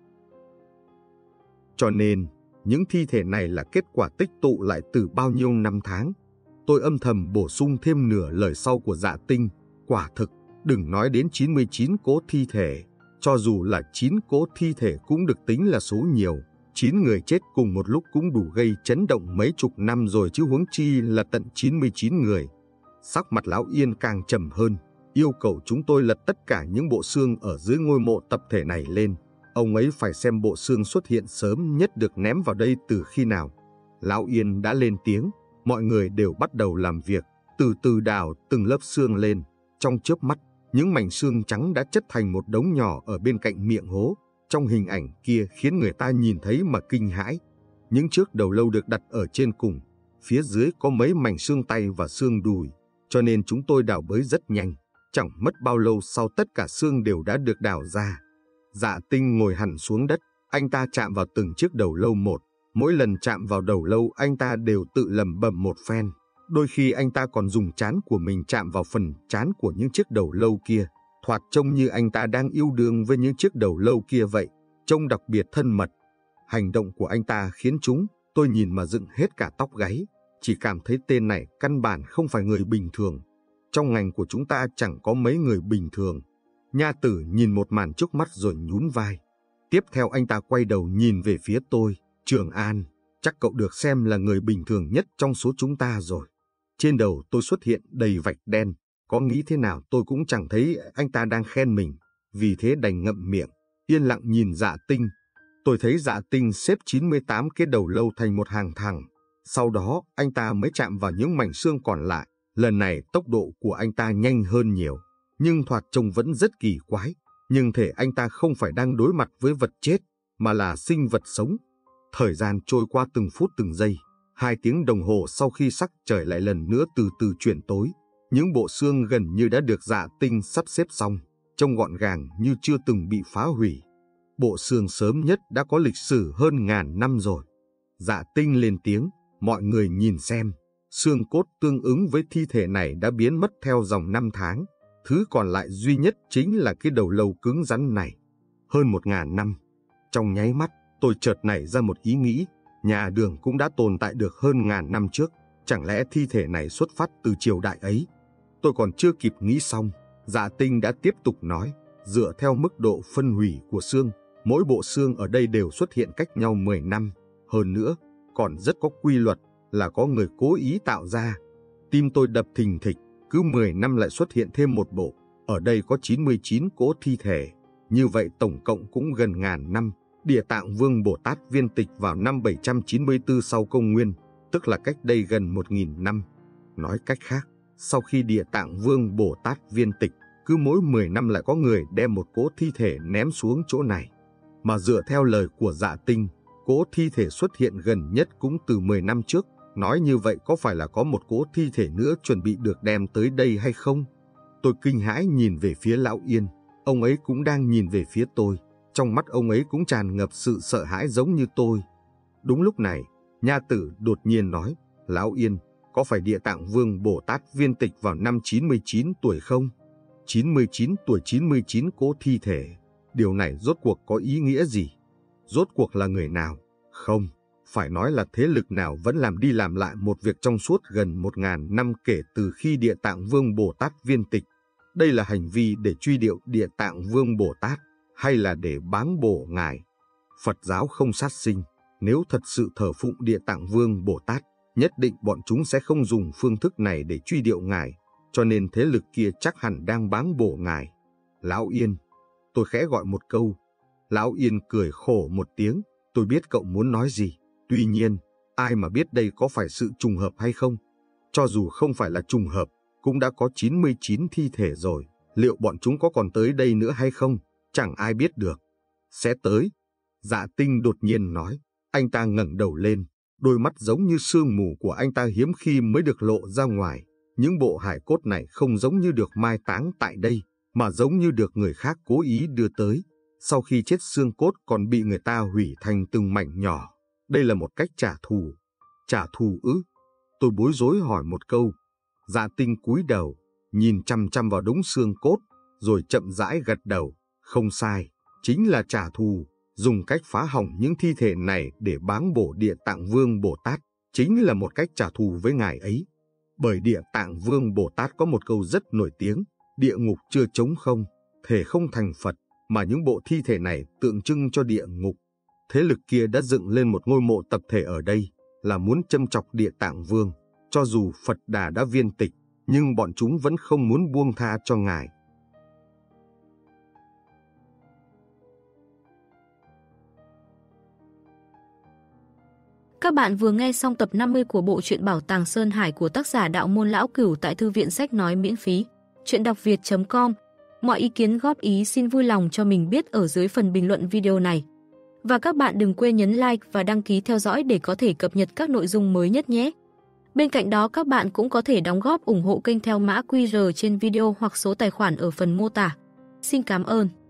Cho nên, những thi thể này là kết quả tích tụ lại từ bao nhiêu năm tháng. Tôi âm thầm bổ sung thêm nửa lời sau của Dạ Tinh. Quả thực, đừng nói đến chín mươi chín cỗ thi thể. Cho dù là chín cỗ thi thể cũng được tính là số nhiều. chín người chết cùng một lúc cũng đủ gây chấn động mấy chục năm rồi chứ huống chi là tận chín mươi chín người. Sắc mặt Lão Yên càng trầm hơn, yêu cầu chúng tôi lật tất cả những bộ xương ở dưới ngôi mộ tập thể này lên. Ông ấy phải xem bộ xương xuất hiện sớm nhất được ném vào đây từ khi nào. Lão Yên đã lên tiếng, mọi người đều bắt đầu làm việc, từ từ đào từng lớp xương lên. Trong chớp mắt, những mảnh xương trắng đã chất thành một đống nhỏ ở bên cạnh miệng hố. Trong hình ảnh kia khiến người ta nhìn thấy mà kinh hãi. Những chiếc đầu lâu được đặt ở trên cùng, phía dưới có mấy mảnh xương tay và xương đùi, cho nên chúng tôi đào bới rất nhanh. Chẳng mất bao lâu sau tất cả xương đều đã được đào ra. Dạ Tinh ngồi hẳn xuống đất, anh ta chạm vào từng chiếc đầu lâu một. Mỗi lần chạm vào đầu lâu anh ta đều tự lẩm bẩm một phen. Đôi khi anh ta còn dùng trán của mình chạm vào phần trán của những chiếc đầu lâu kia. Thoạt trông như anh ta đang yêu đương với những chiếc đầu lâu kia vậy, trông đặc biệt thân mật. Hành động của anh ta khiến chúng, tôi nhìn mà dựng hết cả tóc gáy, chỉ cảm thấy tên này căn bản không phải người bình thường. Trong ngành của chúng ta chẳng có mấy người bình thường. Nha Tử nhìn một màn trước mắt rồi nhún vai. Tiếp theo anh ta quay đầu nhìn về phía tôi, Trường An, chắc cậu được xem là người bình thường nhất trong số chúng ta rồi. Trên đầu tôi xuất hiện đầy vạch đen. Có nghĩ thế nào tôi cũng chẳng thấy anh ta đang khen mình, vì thế đành ngậm miệng, yên lặng nhìn Dạ Tinh. Tôi thấy Dạ Tinh xếp chín mươi tám cái đầu lâu thành một hàng thẳng, sau đó anh ta mới chạm vào những mảnh xương còn lại. Lần này tốc độ của anh ta nhanh hơn nhiều, nhưng thoạt trông vẫn rất kỳ quái. Nhưng thể anh ta không phải đang đối mặt với vật chết, mà là sinh vật sống. Thời gian trôi qua từng phút từng giây, Hai tiếng đồng hồ sau khi sắc trời lại lần nữa từ từ chuyển tối, những bộ xương gần như đã được Dạ Tinh sắp xếp xong, trông gọn gàng như chưa từng bị phá hủy. Bộ xương sớm nhất đã có lịch sử hơn ngàn năm rồi. Dạ Tinh lên tiếng, mọi người nhìn xem, xương cốt tương ứng với thi thể này đã biến mất theo dòng năm tháng. Thứ còn lại duy nhất chính là cái đầu lâu cứng rắn này. Hơn một ngàn năm. Trong nháy mắt, tôi chợt nảy ra một ý nghĩ, nhà Đường cũng đã tồn tại được hơn ngàn năm trước. Chẳng lẽ thi thể này xuất phát từ triều đại ấy? Tôi còn chưa kịp nghĩ xong, Dạ Tinh đã tiếp tục nói, dựa theo mức độ phân hủy của xương, mỗi bộ xương ở đây đều xuất hiện cách nhau mười năm. Hơn nữa, còn rất có quy luật, là có người cố ý tạo ra. Tim tôi đập thình thịch, cứ mười năm lại xuất hiện thêm một bộ. Ở đây có chín mươi chín cỗ thi thể, như vậy tổng cộng cũng gần ngàn năm. Địa Tạng Vương Bồ Tát viên tịch vào năm bảy trăm chín mươi tư sau công nguyên, tức là cách đây gần một nghìn năm. Nói cách khác, sau khi Địa Tạng Vương Bồ Tát viên tịch, cứ mỗi mười năm lại có người đem một cỗ thi thể ném xuống chỗ này. Mà dựa theo lời của Dạ Tinh, cỗ thi thể xuất hiện gần nhất cũng từ mười năm trước. Nói như vậy có phải là có một cỗ thi thể nữa chuẩn bị được đem tới đây hay không? Tôi kinh hãi nhìn về phía Lão Yên, ông ấy cũng đang nhìn về phía tôi. Trong mắt ông ấy cũng tràn ngập sự sợ hãi giống như tôi. Đúng lúc này, Nha Tử đột nhiên nói, Lão Yên, có phải Địa Tạng Vương Bồ Tát viên tịch vào năm chín mươi chín tuổi không? chín mươi chín tuổi, chín mươi chín cỗ thi thể. Điều này rốt cuộc có ý nghĩa gì? Rốt cuộc là người nào? Không, phải nói là thế lực nào vẫn làm đi làm lại một việc trong suốt gần một ngàn năm kể từ khi Địa Tạng Vương Bồ Tát viên tịch. Đây là hành vi để truy điệu Địa Tạng Vương Bồ Tát, hay là để báng bổ ngài? Phật giáo không sát sinh, nếu thật sự thờ phụng Địa Tạng Vương Bồ Tát, nhất định bọn chúng sẽ không dùng phương thức này để truy điệu ngài, cho nên thế lực kia chắc hẳn đang báng bổ ngài. Lão Yên, tôi khẽ gọi một câu. Lão Yên cười khổ một tiếng, tôi biết cậu muốn nói gì. Tuy nhiên, ai mà biết đây có phải sự trùng hợp hay không? Cho dù không phải là trùng hợp, cũng đã có chín mươi chín thi thể rồi. Liệu bọn chúng có còn tới đây nữa hay không? Chẳng ai biết được. Sẽ tới. Dạ Tinh đột nhiên nói. Anh ta ngẩng đầu lên. Đôi mắt giống như sương mù của anh ta hiếm khi mới được lộ ra ngoài. Những bộ hài cốt này không giống như được mai táng tại đây, mà giống như được người khác cố ý đưa tới. Sau khi chết xương cốt còn bị người ta hủy thành từng mảnh nhỏ. Đây là một cách trả thù. Trả thù ư? Tôi bối rối hỏi một câu. Dạ Tinh cúi đầu, nhìn chăm chăm vào đống xương cốt, rồi chậm rãi gật đầu. Không sai, chính là trả thù. Dùng cách phá hỏng những thi thể này để báng bổ Địa Tạng Vương Bồ Tát, chính là một cách trả thù với ngài ấy. Bởi Địa Tạng Vương Bồ Tát có một câu rất nổi tiếng, địa ngục chưa trống không, thể không thành Phật, mà những bộ thi thể này tượng trưng cho địa ngục. Thế lực kia đã dựng lên một ngôi mộ tập thể ở đây, là muốn châm chọc Địa Tạng Vương. Cho dù Phật Đà đã viên tịch, nhưng bọn chúng vẫn không muốn buông tha cho ngài. Các bạn vừa nghe xong tập năm mươi của bộ truyện Bảo Tàng Sơn Hải của tác giả Đạo Môn Lão Cửu tại thư viện sách nói miễn phí. Truyện đọc việt chấm com. Mọi ý kiến góp ý xin vui lòng cho mình biết ở dưới phần bình luận video này. Và các bạn đừng quên nhấn like và đăng ký theo dõi để có thể cập nhật các nội dung mới nhất nhé. Bên cạnh đó các bạn cũng có thể đóng góp ủng hộ kênh theo mã quy rờ trên video hoặc số tài khoản ở phần mô tả. Xin cảm ơn.